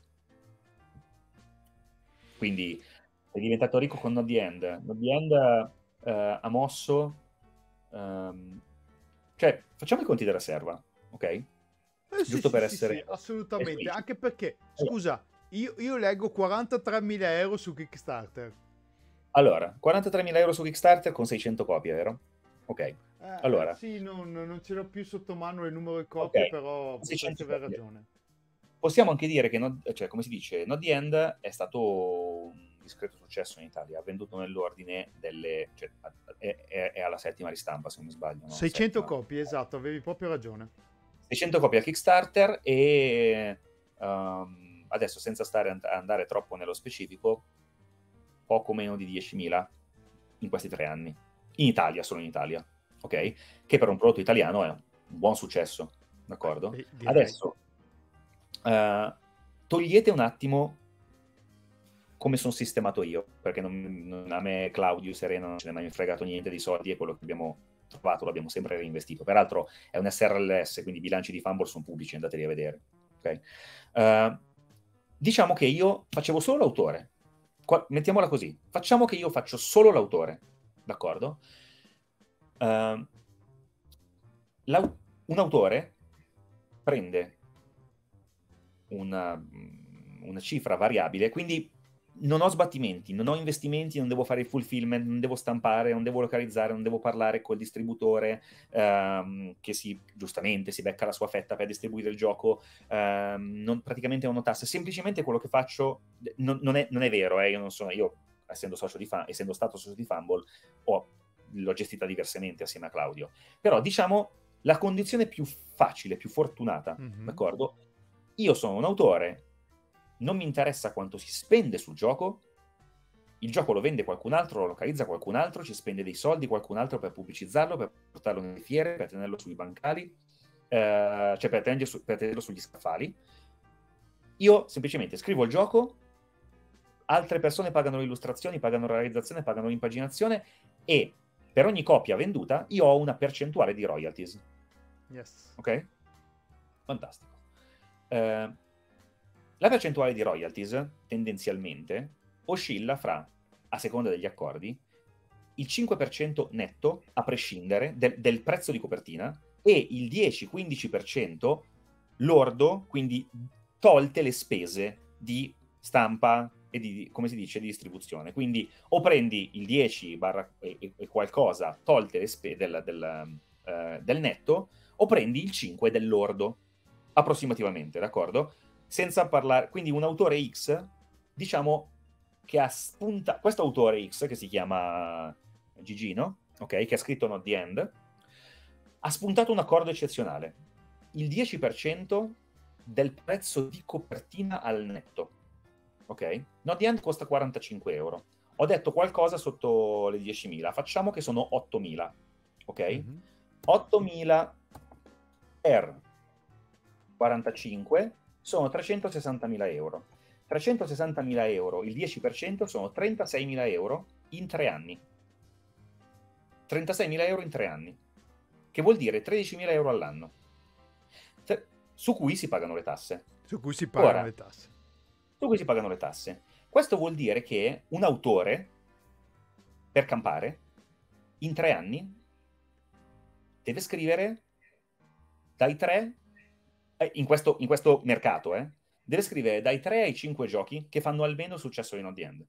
Quindi sei diventato ricco con Not the End. Not the End uh, ha mosso... Um, cioè, facciamo i conti della serva, ok? Eh, Giusto sì, per sì, essere... sì, assolutamente. espliciti. Anche perché, scusa, io, io leggo quarantatremila euro su Kickstarter. Allora, quarantatremila euro su Kickstarter con seicento copie, vero? Ok. Eh, Allora, eh, sì, non, non ce l'ho più sotto mano il numero di copie, ok, però seicento potresti aver copie. ragione. Possiamo anche dire che, Not, cioè, come si dice, Not the End è stato un discreto successo in Italia, ha venduto nell'ordine delle... Cioè, è, è, è alla settima ristampa, se non mi sbaglio. No? seicento Settima. copie, esatto, avevi proprio ragione. seicento copie a Kickstarter e um, adesso, senza stare a andare troppo nello specifico, poco meno di diecimila in questi tre anni. In Italia, solo in Italia, ok? Che per un prodotto italiano è un buon successo, d'accordo? Beh, direi. Adesso, uh, togliete un attimo come sono sistemato io, perché non, non, a me Claudio Sereno non ce ne è mai fregato niente di soldi, e quello che abbiamo trovato l'abbiamo sempre reinvestito. Peraltro è un S R L S, quindi i bilanci di Fumble sono pubblici, andateli a vedere. Okay? Uh, diciamo che io facevo solo l'autore. Qua, mettiamola così, facciamo che io faccio solo l'autore, d'accordo? Uh, un autore prende una, una cifra variabile, quindi non ho sbattimenti, non ho investimenti, non devo fare il fulfillment, non devo stampare, non devo localizzare, non devo parlare col distributore ehm, che si, giustamente si becca la sua fetta per distribuire il gioco, ehm, non, praticamente non ho tasse, semplicemente quello che faccio non, non, è, non è vero, eh, io non sono, io essendo, socio di Fumble, essendo stato socio di Fumble ho, l'ho gestita diversamente assieme a Claudio, però diciamo la condizione più facile, più fortunata, mm-hmm. d'accordo? Io sono un autore, non mi interessa quanto si spende sul gioco, il gioco lo vende qualcun altro, lo localizza qualcun altro, ci spende dei soldi qualcun altro per pubblicizzarlo, per portarlo nelle fiere, per tenerlo sui bancali, eh, cioè per tenerlo, su, per tenerlo sugli scaffali. Io semplicemente scrivo il gioco, altre persone pagano le illustrazioni, pagano la realizzazione, pagano l'impaginazione, e per ogni copia venduta io ho una percentuale di royalties. Yes. Ok? Fantastico. Eh, La percentuale di royalties, tendenzialmente, oscilla fra, a seconda degli accordi, il cinque per cento netto, a prescindere, del, del prezzo di copertina, e il dieci quindici per cento lordo, quindi tolte le spese di stampa e di, come si dice, di distribuzione. Quindi o prendi il dieci barra e, e qualcosa, tolte le spese del, del, uh, del netto, o prendi il cinque del lordo, approssimativamente, d'accordo? Senza parlare, quindi un autore X, diciamo che ha spuntato, questo autore X che si chiama Gigino, ok, che ha scritto Not the End, ha spuntato un accordo eccezionale, il dieci per cento del prezzo di copertina al netto, ok? Not the End costa quarantacinque euro, ho detto qualcosa sotto le diecimila, facciamo che sono ottomila, ok? Mm-hmm. ottomila per quarantacinque sono trecentosessantamila euro. trecentosessantamila euro, il dieci per cento sono trentaseimila euro in tre anni. trentaseimila euro in tre anni, che vuol dire tredicimila euro all'anno, su cui si pagano le tasse. Su cui si pagano Ora, le tasse. Su cui si pagano le tasse. Questo vuol dire che un autore, per campare, in tre anni, deve scrivere dai tre... In questo, in questo mercato, eh, deve scrivere dai tre ai cinque giochi che fanno almeno successo in Not the End.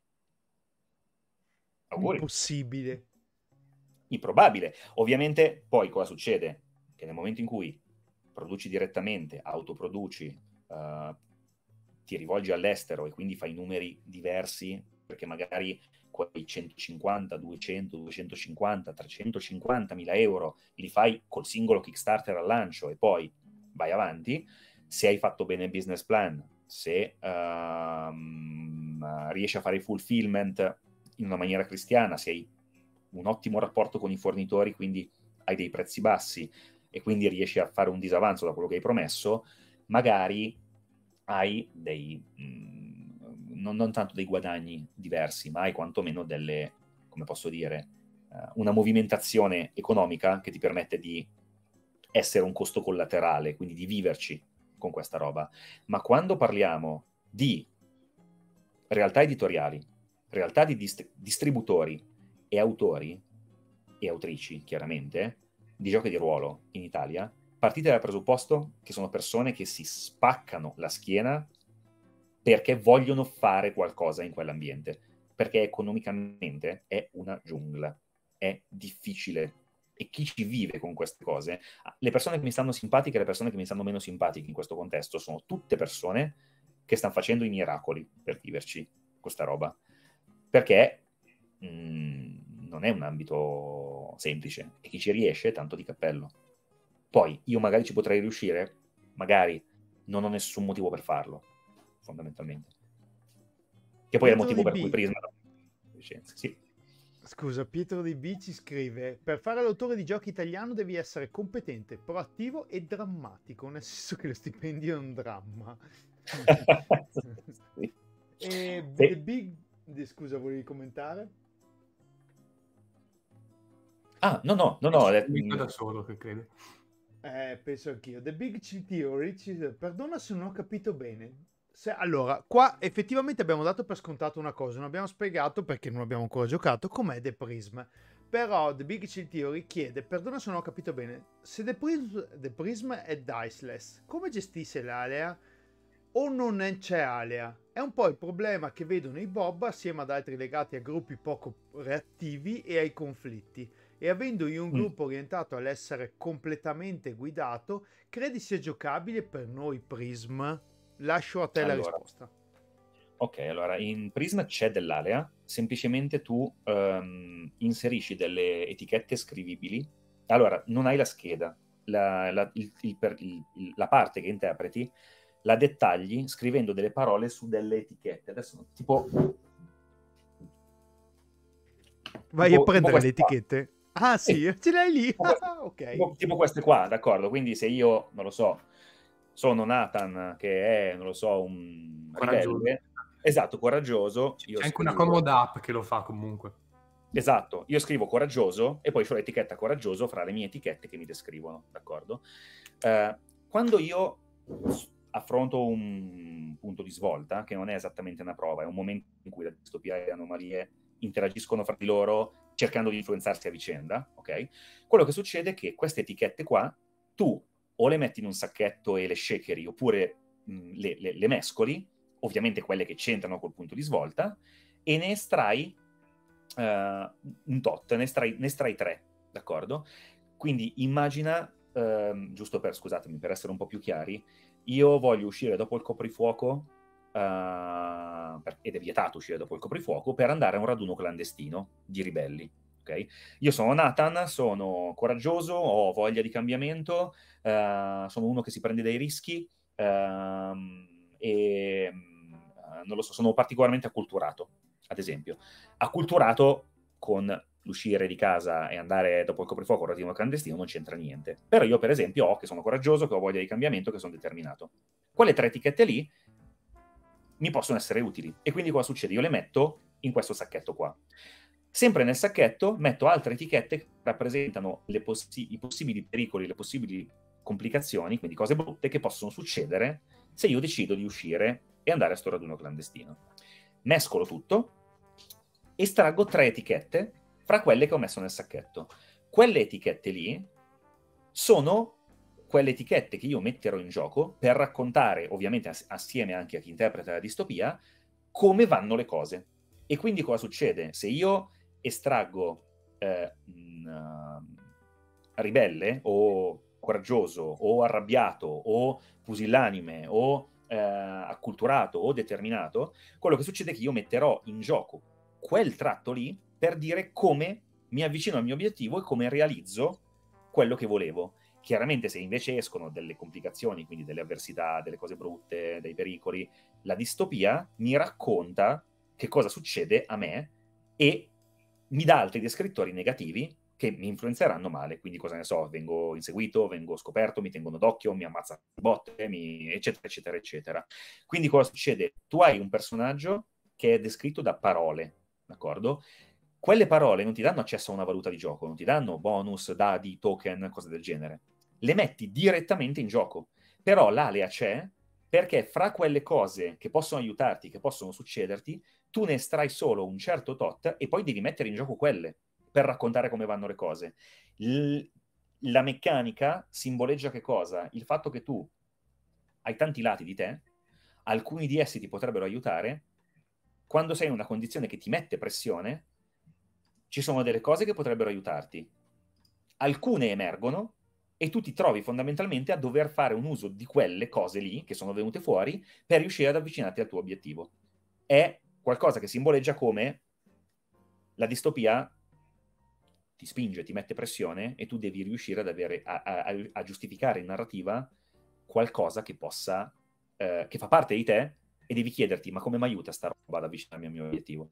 Auguri. Impossibile. Improbabile. Ovviamente, poi cosa succede? Che nel momento in cui produci direttamente, autoproduci, uh, ti rivolgi all'estero e quindi fai numeri diversi, perché magari quei centocinquanta, duecento, duecentocinquanta, trecentocinquanta mila euro li fai col singolo Kickstarter al lancio e poi vai avanti, se hai fatto bene il business plan, se uh, riesci a fare il fulfillment in una maniera cristiana, se hai un ottimo rapporto con i fornitori, quindi hai dei prezzi bassi e quindi riesci a fare un disavanzo da quello che hai promesso, magari hai dei, mh, non, non tanto dei guadagni diversi, ma hai quantomeno delle, come posso dire, uh, una movimentazione economica che ti permette di essere un costo collaterale, quindi di viverci con questa roba. Ma quando parliamo di realtà editoriali, realtà di dist- distributori e autori e autrici, chiaramente, di giochi di ruolo in Italia, partite dal presupposto che sono persone che si spaccano la schiena perché vogliono fare qualcosa in quell'ambiente, perché economicamente è una giungla, è difficile. E chi ci vive con queste cose, le persone che mi stanno simpatiche e le persone che mi stanno meno simpatiche in questo contesto sono tutte persone che stanno facendo i miracoli per viverci questa roba, perché mh, non è un ambito semplice e chi ci riesce tanto di cappello. Poi io magari ci potrei riuscire, magari non ho nessun motivo per farlo, fondamentalmente, che poi è il motivo per cui Prisma sì. Scusa, Pietro Di B ci scrive: per fare l'autore di giochi italiano devi essere competente, proattivo e drammatico, nel senso che lo stipendio è un dramma. Sì. E Sì. The Big... Scusa, volevi commentare? Ah, no, no, no, no. eh, Dico mm, da solo, che credo. Eh, penso anch'io. The Big Chill Theory ci... Perdona se non ho capito bene. Se... Allora, qua effettivamente abbiamo dato per scontato una cosa, non abbiamo spiegato perché non abbiamo ancora giocato com'è The Prism. Però The Big Chill Theory chiede, perdona se non ho capito bene, se The Prism, The Prism è diceless, come gestisce l'alea? O non è- c'è alea? È un po' il problema che vedono i Bob assieme ad altri legati a gruppi poco reattivi e ai conflitti. E avendo io un mm. gruppo orientato all'essere completamente guidato, credi sia giocabile per noi Prism? Lascio a te la Allora, risposta. ok, allora in Prism c'è dell'alea, semplicemente tu ehm, inserisci delle etichette scrivibili. Allora, non hai la scheda, la, la- il- il- per- il- il- la parte che interpreti la dettagli scrivendo delle parole su delle etichette. Adesso, tipo... Vai tipo- a tipo prendere le queste qua. etichette. Ah Sì, sì, ce l'hai lì. tipo queste, Ah, ok. tipo- tipo queste qua, d'accordo? Quindi se io, non lo so, sono Nathan, che è, non lo so, un Coraggioso. ribelle, esatto, coraggioso, io C'è anche una scrivo... comoda app che lo fa comunque. Esatto, io scrivo coraggioso e poi c'ho l'etichetta coraggioso fra le mie etichette che mi descrivono, d'accordo? Eh, quando io affronto un punto di svolta, che non è esattamente una prova, è un momento in cui la distopia e le anomalie interagiscono fra di loro cercando di influenzarsi a vicenda, ok? Quello che succede è che queste etichette qua, tu o le metti in un sacchetto e le shakeri, oppure mh, le, le, le mescoli, ovviamente quelle che c'entrano col punto di svolta, e ne estrai uh, un tot, ne estrai, ne estrai tre, d'accordo? Quindi immagina, uh, giusto per, scusatemi, per essere un po' più chiari, io voglio uscire dopo il coprifuoco, uh, per, ed è vietato uscire dopo il coprifuoco, per andare a un raduno clandestino di ribelli. Okay? Io sono Nathan, sono coraggioso, ho voglia di cambiamento, uh, sono uno che si prende dei rischi uh, e uh, non lo so, sono particolarmente acculturato, ad esempio. Acculturato con l'uscire di casa e andare dopo il coprifuoco al raduno clandestino non c'entra niente. Però io, per esempio, ho che sono coraggioso, che ho voglia di cambiamento, che sono determinato. Quelle tre etichette lì mi possono essere utili. E quindi cosa succede? Io le metto in questo sacchetto qua. Sempre nel sacchetto metto altre etichette che rappresentano le possi- i possibili pericoli, le possibili complicazioni, quindi cose brutte che possono succedere se io decido di uscire e andare a sto raduno clandestino. Mescolo tutto, estraggo tre etichette fra quelle che ho messo nel sacchetto. Quelle etichette lì sono quelle etichette che io metterò in gioco per raccontare, ovviamente ass- assieme anche a chi interpreta la distopia, come vanno le cose. E quindi cosa succede? Se io estraggo eh, mh, ribelle o coraggioso o arrabbiato o pusillanime o eh, acculturato o determinato, quello che succede è che io metterò in gioco quel tratto lì per dire come mi avvicino al mio obiettivo e come realizzo quello che volevo. Chiaramente se invece escono delle complicazioni, quindi delle avversità, delle cose brutte, dei pericoli, la distopia mi racconta che cosa succede a me e mi dà altri descrittori negativi che mi influenzeranno male, quindi cosa ne so, vengo inseguito, vengo scoperto, mi tengono d'occhio, mi ammazzano di botte, mi... eccetera, eccetera, eccetera. Quindi cosa succede? Tu hai un personaggio che è descritto da parole, d'accordo? Quelle parole non ti danno accesso a una valuta di gioco, non ti danno bonus, dadi, token, cose del genere. Le metti direttamente in gioco. Però l'alea c'è perché fra quelle cose che possono aiutarti, che possono succederti, tu ne estrai solo un certo tot e poi devi mettere in gioco quelle per raccontare come vanno le cose. L- la meccanica simboleggia che cosa? Il fatto che tu hai tanti lati di te, alcuni di essi ti potrebbero aiutare, quando sei in una condizione che ti mette pressione, ci sono delle cose che potrebbero aiutarti. Alcune emergono e tu ti trovi fondamentalmente a dover fare un uso di quelle cose lì, che sono venute fuori, per riuscire ad avvicinarti al tuo obiettivo. È qualcosa che simboleggia come la distopia ti spinge, ti mette pressione e tu devi riuscire ad avere, a, a, a giustificare in narrativa qualcosa che possa, eh, che fa parte di te e devi chiederti ma come mi aiuta sta roba ad avvicinarmi al mio obiettivo?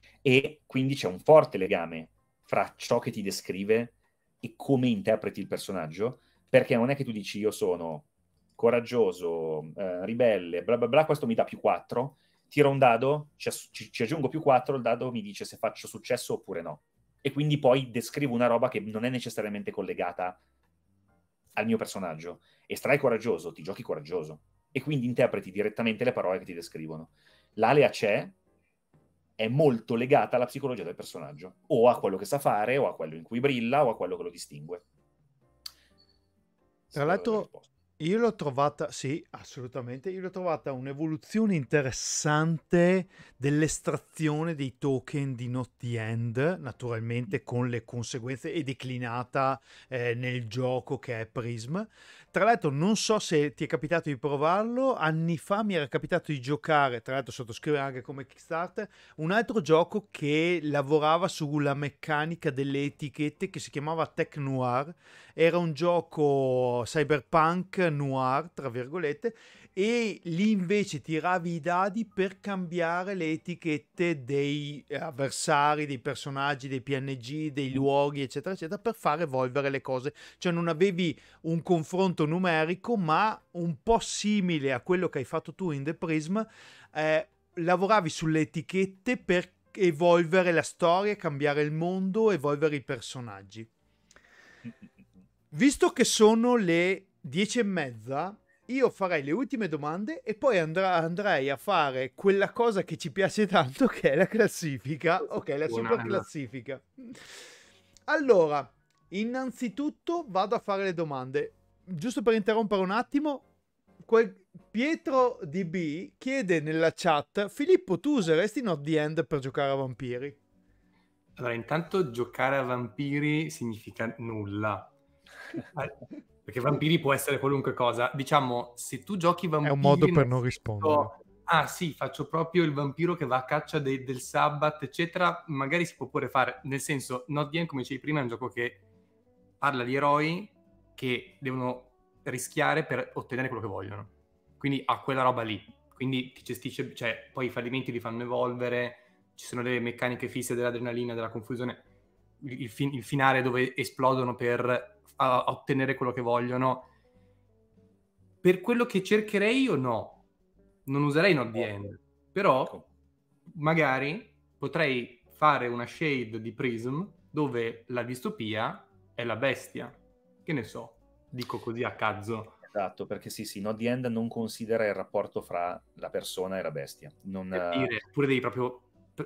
E quindi c'è un forte legame fra ciò che ti descrive e come interpreti il personaggio, perché non è che tu dici io sono coraggioso, eh, ribelle, bla bla bla, questo mi dà più quattro, tiro un dado, ci, ci, ci aggiungo più quattro, il dado mi dice se faccio successo oppure no. E quindi poi descrivo una roba che non è necessariamente collegata al mio personaggio. Estrai coraggioso, ti giochi coraggioso. E quindi interpreti direttamente le parole che ti descrivono. L'alea c'è, è molto legata alla psicologia del personaggio, o a quello che sa fare, o a quello in cui brilla, o a quello che lo distingue. Tra l'altro, io l'ho trovata, sì, assolutamente, io l'ho trovata un'evoluzione interessante dell'estrazione dei token di Not the End, naturalmente con le conseguenze e declinata eh, nel gioco che è Prism. Tra l'altro non so se ti è capitato di provarlo, anni fa mi era capitato di giocare, tra l'altro sottoscrivere anche come Kickstarter, un altro gioco che lavorava sulla meccanica delle etichette che si chiamava Tech Noir. Era un gioco cyberpunk noir, tra virgolette, e lì invece tiravi i dadi per cambiare le etichette dei avversari, dei personaggi, dei P N G, dei luoghi, eccetera, eccetera, per far evolvere le cose. Cioè non avevi un confronto numerico, ma un po' simile a quello che hai fatto tu in The Prism, eh, lavoravi sulle etichette per evolvere la storia, cambiare il mondo, evolvere i personaggi. Visto che sono le dieci e mezza, io farei le ultime domande e poi andrà, andrei a fare quella cosa che ci piace tanto, che è la classifica. Ok, la super classifica. Allora, innanzitutto vado a fare le domande. Giusto per interrompere un attimo, quel Pietro D B chiede nella chat: Filippo, tu useresti Not the End per giocare a vampiri? Allora, intanto giocare a vampiri significa nulla. Perché vampiri può essere qualunque cosa. Diciamo, se tu giochi vampiri... È un modo per non rispondere. Ah sì, faccio proprio il vampiro che va a caccia de- del sabbat, eccetera. Magari si può pure fare. Nel senso, Not the End, come dicevi prima, è un gioco che parla di eroi che devono rischiare per ottenere quello che vogliono. Quindi ha quella roba lì. Quindi ti gestisce... Cioè, poi i fallimenti li fanno evolvere, ci sono delle meccaniche fisse dell'adrenalina, della confusione. Il, il, fin- il finale dove esplodono per... a ottenere quello che vogliono. Per quello che cercherei io no, non userei Not the End, però magari potrei fare una shade di Prism dove la distopia è la bestia, che ne so, dico così a cazzo. Esatto, perché sì sì, Not the End non considera il rapporto fra la persona e la bestia, non... Per dire, oppure devi proprio...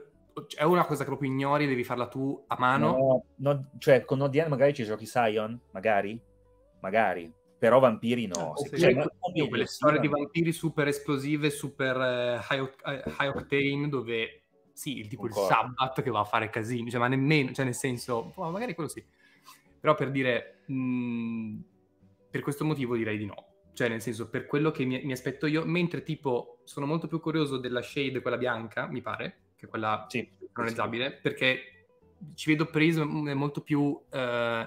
è una cosa che proprio ignori, devi farla tu a mano. No, no, cioè con Not the End magari ci giochi Scion, magari, magari, però vampiri no. Sì, Cioè, sì. no, Io quelle storie di vampiri super esplosive, super eh, high, high octane, dove sì, il tipo Concordo. Il Sabbath che va a fare casini, cioè, ma nemmeno, cioè nel senso, oh, magari quello sì. Però per dire, mh, per questo motivo direi di no. Cioè nel senso, per quello che mi, mi aspetto io, mentre tipo sono molto più curioso della shade, quella bianca, mi pare, che è quella sì, personalizzabile, sì. Perché ci vedo Prism è molto più, eh,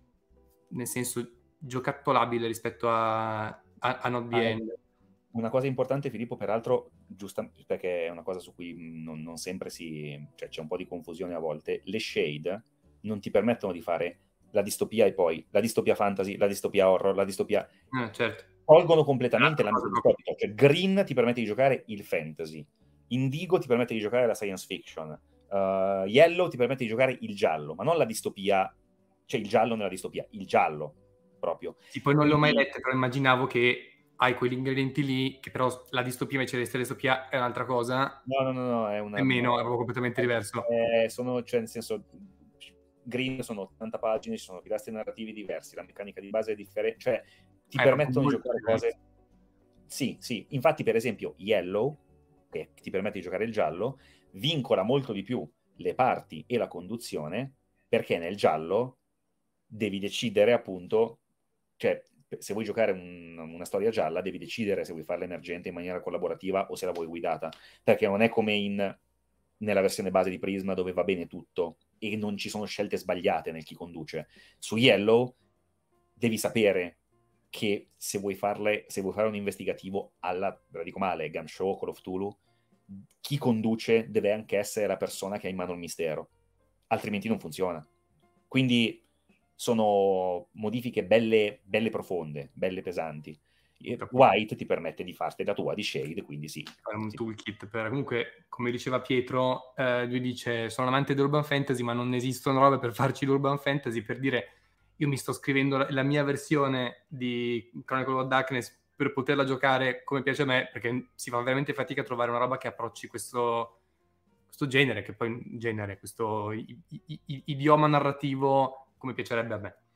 nel senso, giocattolabile rispetto a, a, a Not the End. Ah, una cosa importante, Filippo, peraltro, giusta, perché è una cosa su cui non, non sempre si... cioè c'è un po' di confusione a volte, le shade non ti permettono di fare la distopia e poi la distopia fantasy, la distopia horror, la distopia... Eh, certo. Tolgono completamente ah, l'ambito distopico. Cioè Green ti permette di giocare il fantasy, Indigo ti permette di giocare la science fiction, uh, Yellow ti permette di giocare il giallo, ma non la distopia, cioè il giallo nella distopia, il giallo proprio. Sì, poi non le ho mai lette, però immaginavo che hai quegli ingredienti lì, che però la distopia invece della distopia è un'altra cosa. No, no, no, no è una... Nemmeno, è proprio completamente diverso. Eh, sono, cioè nel senso... Green sono ottanta pagine, ci sono pilastri narrativi diversi, la meccanica di base è differente, cioè ti eh, permettono di giocare diverso. Cose... Sì, sì, infatti per esempio Yellow, che ti permette di giocare il giallo, vincola molto di più le parti e la conduzione, perché nel giallo devi decidere appunto, cioè se vuoi giocare un, una storia gialla devi decidere se vuoi farla emergente in maniera collaborativa o se la vuoi guidata, perché non è come in... nella versione base di Prisma dove va bene tutto e non ci sono scelte sbagliate nel chi conduce. Su Yellow devi sapere che se vuoi farle, se vuoi fare un investigativo alla, ve la dico male, Gun Show, Call of Cthulhu, chi conduce deve anche essere la persona che ha in mano il mistero, altrimenti non funziona. Quindi sono modifiche belle, belle profonde, belle pesanti. White ti permette di farti la tua di Shade, quindi sì. È un sì. toolkit per, comunque, come diceva Pietro, eh, lui dice sono amante dell'urban fantasy ma non esistono robe per farci l'urban fantasy, per dire io mi sto scrivendo la, la mia versione di Chronicle of Darkness per poterla giocare come piace a me, perché si fa veramente fatica a trovare una roba che approcci questo, questo genere, che poi genere, questo i, i, i, idioma narrativo come piacerebbe a me.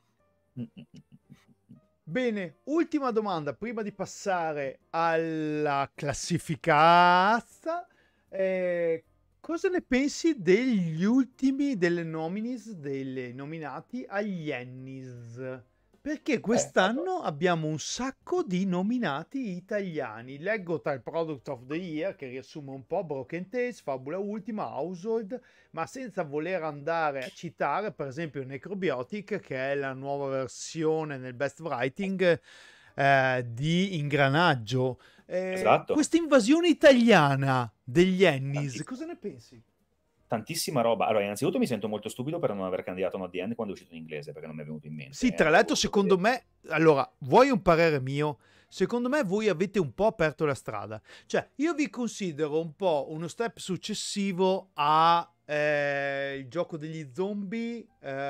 Bene, ultima domanda prima di passare alla classificata. Eh, cosa ne pensi degli ultimi delle nominis, delle nominati agli Ennis? Perché quest'anno abbiamo un sacco di nominati italiani. Leggo tra il Product of the Year, che riassume un po' Broken Tales, Fabula Ultima, Household, ma senza voler andare a citare, per esempio, Necrobiotic, che è la nuova versione nel Best Writing eh, di Ingranaggio. Eh, Esatto. Questa invasione italiana degli Ennis, cosa ne pensi? Tantissima roba. Allora, innanzitutto mi sento molto stupido per non aver candidato Not the End quando è uscito in inglese, perché non mi è venuto in mente. Sì, tra l'altro, secondo me, allora, vuoi un parere mio? Secondo me voi avete un po' aperto la strada. Cioè, io vi considero un po' uno step successivo a eh, il gioco degli zombie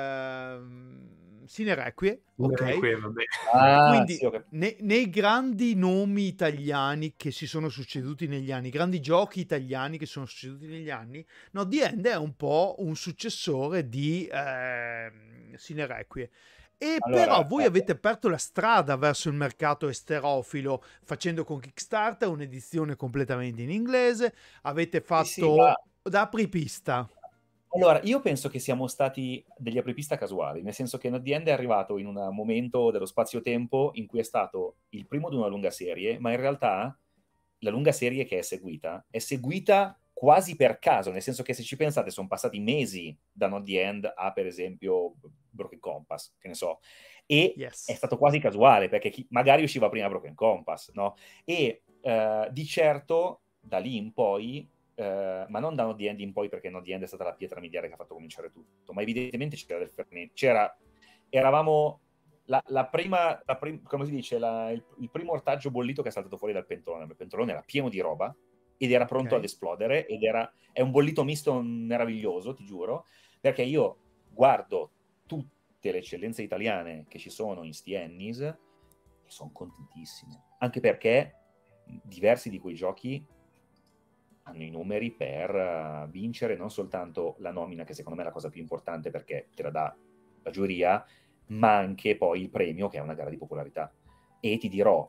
ehm, Sine Requie, ok? Requie, vabbè. Ah, Quindi sì, okay. ne, nei grandi nomi italiani che si sono succeduti negli anni, grandi giochi italiani che sono succeduti negli anni, no, The End è un po' un successore di eh, Sine Requie. E Allora, però voi eh, avete aperto la strada verso il mercato esterofilo facendo con Kickstarter un'edizione completamente in inglese, avete fatto sì, sì, ma... da apripista. Allora, io penso che siamo stati degli apripista casuali, nel senso che Not the End è arrivato in un momento dello spazio-tempo in cui è stato il primo di una lunga serie, ma in realtà la lunga serie che è seguita è seguita quasi per caso, nel senso che se ci pensate sono passati mesi da Not the End a, per esempio, Broken Compass, che ne so, e Yes. è stato quasi casuale, perché chi, magari usciva prima Broken Compass, no? E uh, di certo, da lì in poi... Uh, ma non da Not the End in poi, perché Not the End è stata la pietra miliare che ha fatto cominciare tutto, ma evidentemente c'era del fermento, c'era, eravamo la, la prima, la prim, come si dice, la, il, il primo ortaggio bollito che è saltato fuori dal pentolone. Il pentolone era pieno di roba ed era pronto okay. ad esplodere, ed era, è un bollito misto meraviglioso, ti giuro, perché io guardo tutte le eccellenze italiane che ci sono in sti Ennis e sono contentissime, anche perché diversi di quei giochi hanno i numeri per uh, vincere non soltanto la nomina, che secondo me è la cosa più importante perché te la dà la giuria, ma anche poi il premio, che è una gara di popolarità. E ti dirò,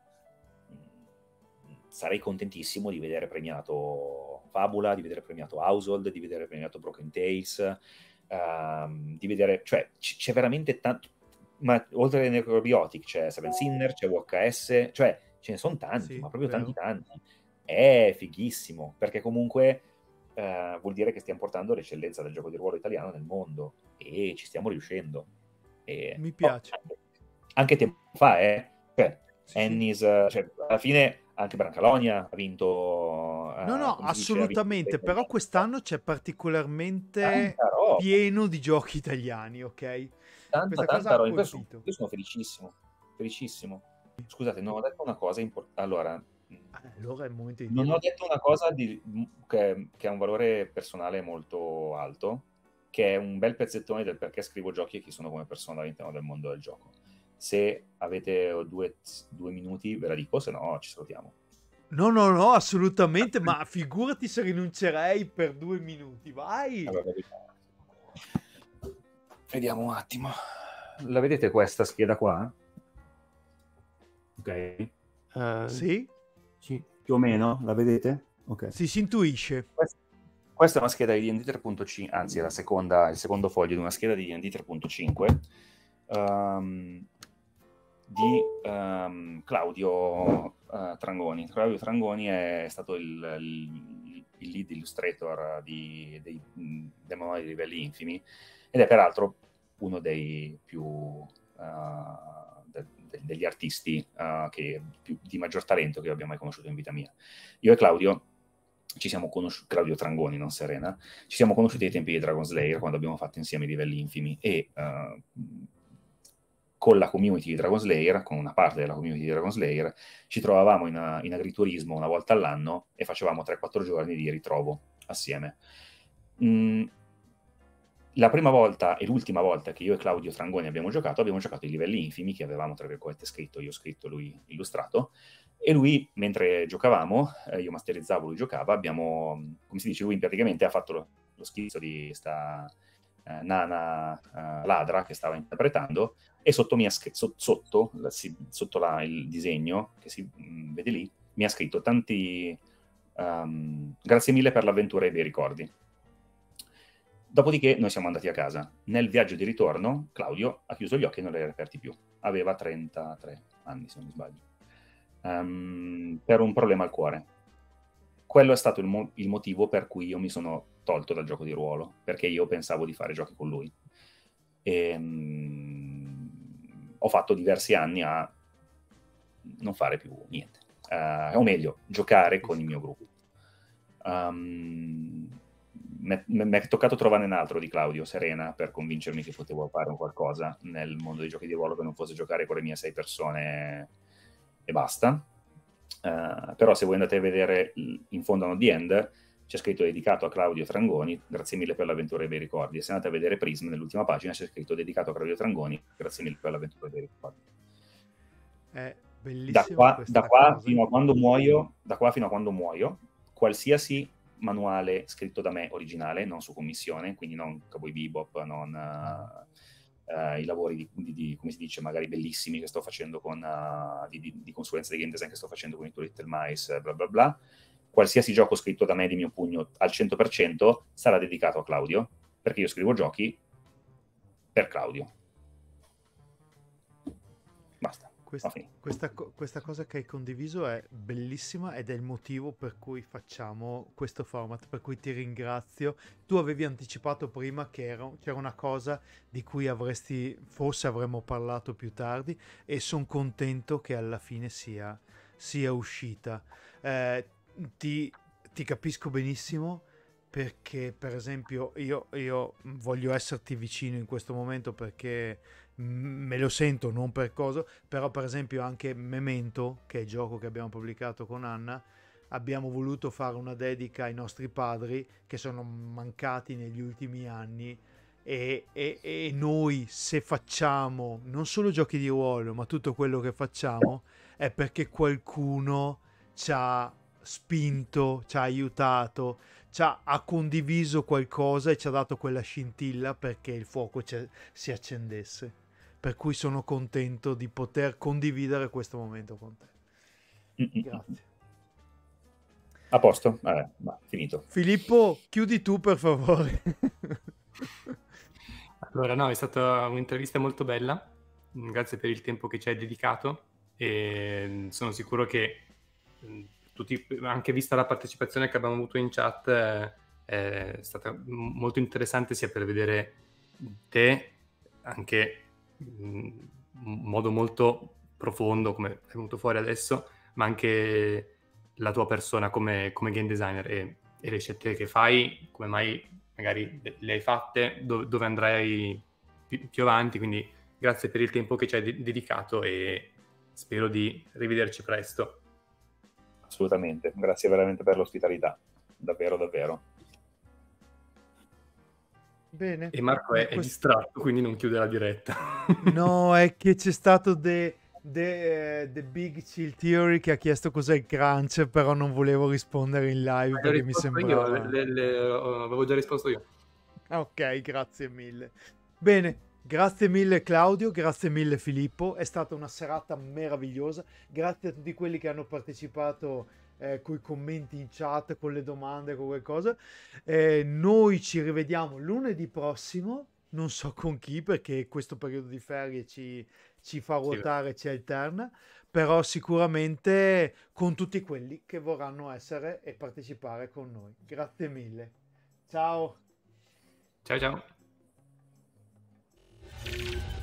sarei contentissimo di vedere premiato Fabula, di vedere premiato Household, di vedere premiato Broken Tales, uh, di vedere, cioè c- c'è veramente tanto, ma oltre a Necrobiotic c'è Seven Sinner, c'è U H S, cioè ce ne sono tanti, Sì, ma proprio vero. tanti tanti. È fighissimo, perché comunque uh, vuol dire che stiamo portando l'eccellenza del gioco di ruolo italiano nel mondo, e ci stiamo riuscendo. E, Mi piace. Oh, anche, anche tempo fa, eh? Cioè, Sì, Ennis, sì. cioè, alla fine anche Brancalonia ha vinto. Uh, No, no, assolutamente, vinto, però quest'anno c'è particolarmente pieno di giochi italiani, ok? Tanta, Questa tanta cosa ha roba. colpito. Io sono felicissimo, felicissimo. Scusate, non ho detto una cosa importante. Allora, allora è il momento di non dire. ho detto una cosa di, che, che ha un valore personale molto alto, che è un bel pezzettone del perché scrivo giochi e chi sono come persona all'interno del mondo del gioco. Se avete due, due minuti ve la dico, se no ci salutiamo. No, no, no, assolutamente, ma figurati se rinuncerei per due minuti, vai! Allora, vediamo un attimo. La vedete questa scheda qua? Ok. Uh, sì? Sì. Più o meno, la vedete? Ok. Si, si intuisce. Questa, questa è una scheda di D and D tre punto cinque, anzi è la seconda, il secondo foglio di una scheda di D and D tre punto cinque um, di um, Claudio uh, Trangoni. Claudio Trangoni è stato il, il, il lead illustrator di, dei, dei manuali di livelli infimi ed è peraltro uno dei più uh, de, de, degli artisti uh, che, più, di maggior talento che io abbia mai conosciuto in vita mia. Io e Claudio ci siamo conosciuti, Claudio Trangoni, non Serena, ci siamo conosciuti ai tempi di Dragon Slayer quando abbiamo fatto insieme i livelli infimi e uh, con la community di Dragon Slayer, con una parte della community di Dragon Slayer, ci trovavamo in, in agriturismo una volta all'anno e facevamo tre quattro giorni di ritrovo assieme. Mm, la prima volta e l'ultima volta che io e Claudio Frangoni abbiamo giocato, abbiamo giocato i livelli infimi che avevamo, tra virgolette, scritto, io scritto, lui illustrato, e lui, mentre giocavamo, eh, io masterizzavo, lui giocava, abbiamo, come si dice, lui praticamente ha fatto lo, lo schizzo di sta eh, nana eh, ladra che stava interpretando, e sotto, mi ha scr- so- sotto, la, si, sotto la, il disegno che si mh, vede lì, mi ha scritto tanti um, grazie mille per l'avventura e i bei ricordi. Dopodiché noi siamo andati a casa. Nel viaggio di ritorno Claudio ha chiuso gli occhi e non li ha riaperti più. Aveva trentatré anni, se non mi sbaglio, um, per un problema al cuore. Quello è stato il, mo- il motivo per cui io mi sono tolto dal gioco di ruolo, perché io pensavo di fare giochi con lui. E, um, ho fatto diversi anni a non fare più niente, uh, o meglio, giocare con il mio gruppo. Um, mi è toccato trovare un altro di Claudio Serena per convincermi che potevo fare qualcosa nel mondo dei giochi di ruolo che non fosse giocare con le mie sei persone e basta. Uh, però se voi andate a vedere in fondo a The End c'è scritto dedicato a Claudio Frangoni, grazie mille per l'avventura e bei ricordi, e se andate a vedere Prism nell'ultima pagina c'è scritto dedicato a Claudio Frangoni, grazie mille per l'avventura e bei ricordi. È bellissimo. Da qua, da qua cosa. fino a quando muoio, da qua fino a quando muoio, qualsiasi manuale scritto da me originale, non su commissione, quindi non Cowboy Bebop, non uh, uh, i lavori di, di, di, come si dice, magari bellissimi che sto facendo con uh, di, di, di consulenza di game design che sto facendo con i Little Mice, bla bla bla. Qualsiasi gioco scritto da me di mio pugno al cento per cento sarà dedicato a Claudio, perché io scrivo giochi per Claudio. Basta. Questa, questa, questa cosa che hai condiviso è bellissima ed è il motivo per cui facciamo questo format, per cui ti ringrazio. Tu avevi anticipato prima che era, c'era una cosa di cui avresti, forse avremmo parlato più tardi, e sono contento che alla fine sia, sia uscita. Eh, ti, ti capisco benissimo, perché per esempio io, io voglio esserti vicino in questo momento perché me lo sento, non per cosa, però per esempio anche Memento, che è il gioco che abbiamo pubblicato con Anna, abbiamo voluto fare una dedica ai nostri padri che sono mancati negli ultimi anni, e, e, e noi se facciamo non solo giochi di ruolo ma tutto quello che facciamo è perché qualcuno ci ha spinto, ci ha aiutato, ci ha, ha condiviso qualcosa e ci ha dato quella scintilla perché il fuoco si accendesse. Per cui sono contento di poter condividere questo momento con te. Grazie. A posto? Vabbè, va, finito. Filippo, chiudi tu per favore. Allora, no, è stata un'intervista molto bella. Grazie per il tempo che ci hai dedicato, e sono sicuro che tutti, anche vista la partecipazione che abbiamo avuto in chat, è stata molto interessante sia per vedere te anche in modo molto profondo come è venuto fuori adesso, ma anche la tua persona come, come game designer e, e le scelte che fai, come mai magari le hai fatte, dove, dove andrai più, più avanti. Quindi grazie per il tempo che ci hai de- dedicato e spero di rivederci presto. Assolutamente, grazie veramente per l'ospitalità, davvero davvero. Bene. E Marco è, questo... è distratto, quindi non chiude la diretta. No, è che c'è stato The, the, the Big Chill Theory che ha chiesto cos'è il crunch, però non volevo rispondere in live perché mi sembrava... Io, le, le, le, avevo già risposto io. Ok, grazie mille. Bene, grazie mille Claudio, grazie mille Filippo, è stata una serata meravigliosa, grazie a tutti quelli che hanno partecipato eh, con i commenti in chat, con le domande, con qualcosa. Eh, noi ci rivediamo lunedì prossimo, non so con chi perché questo periodo di ferie ci, ci fa ruotare, sì, ci alterna, però sicuramente con tutti quelli che vorranno essere e partecipare con noi. Grazie mille. Ciao. Ciao ciao.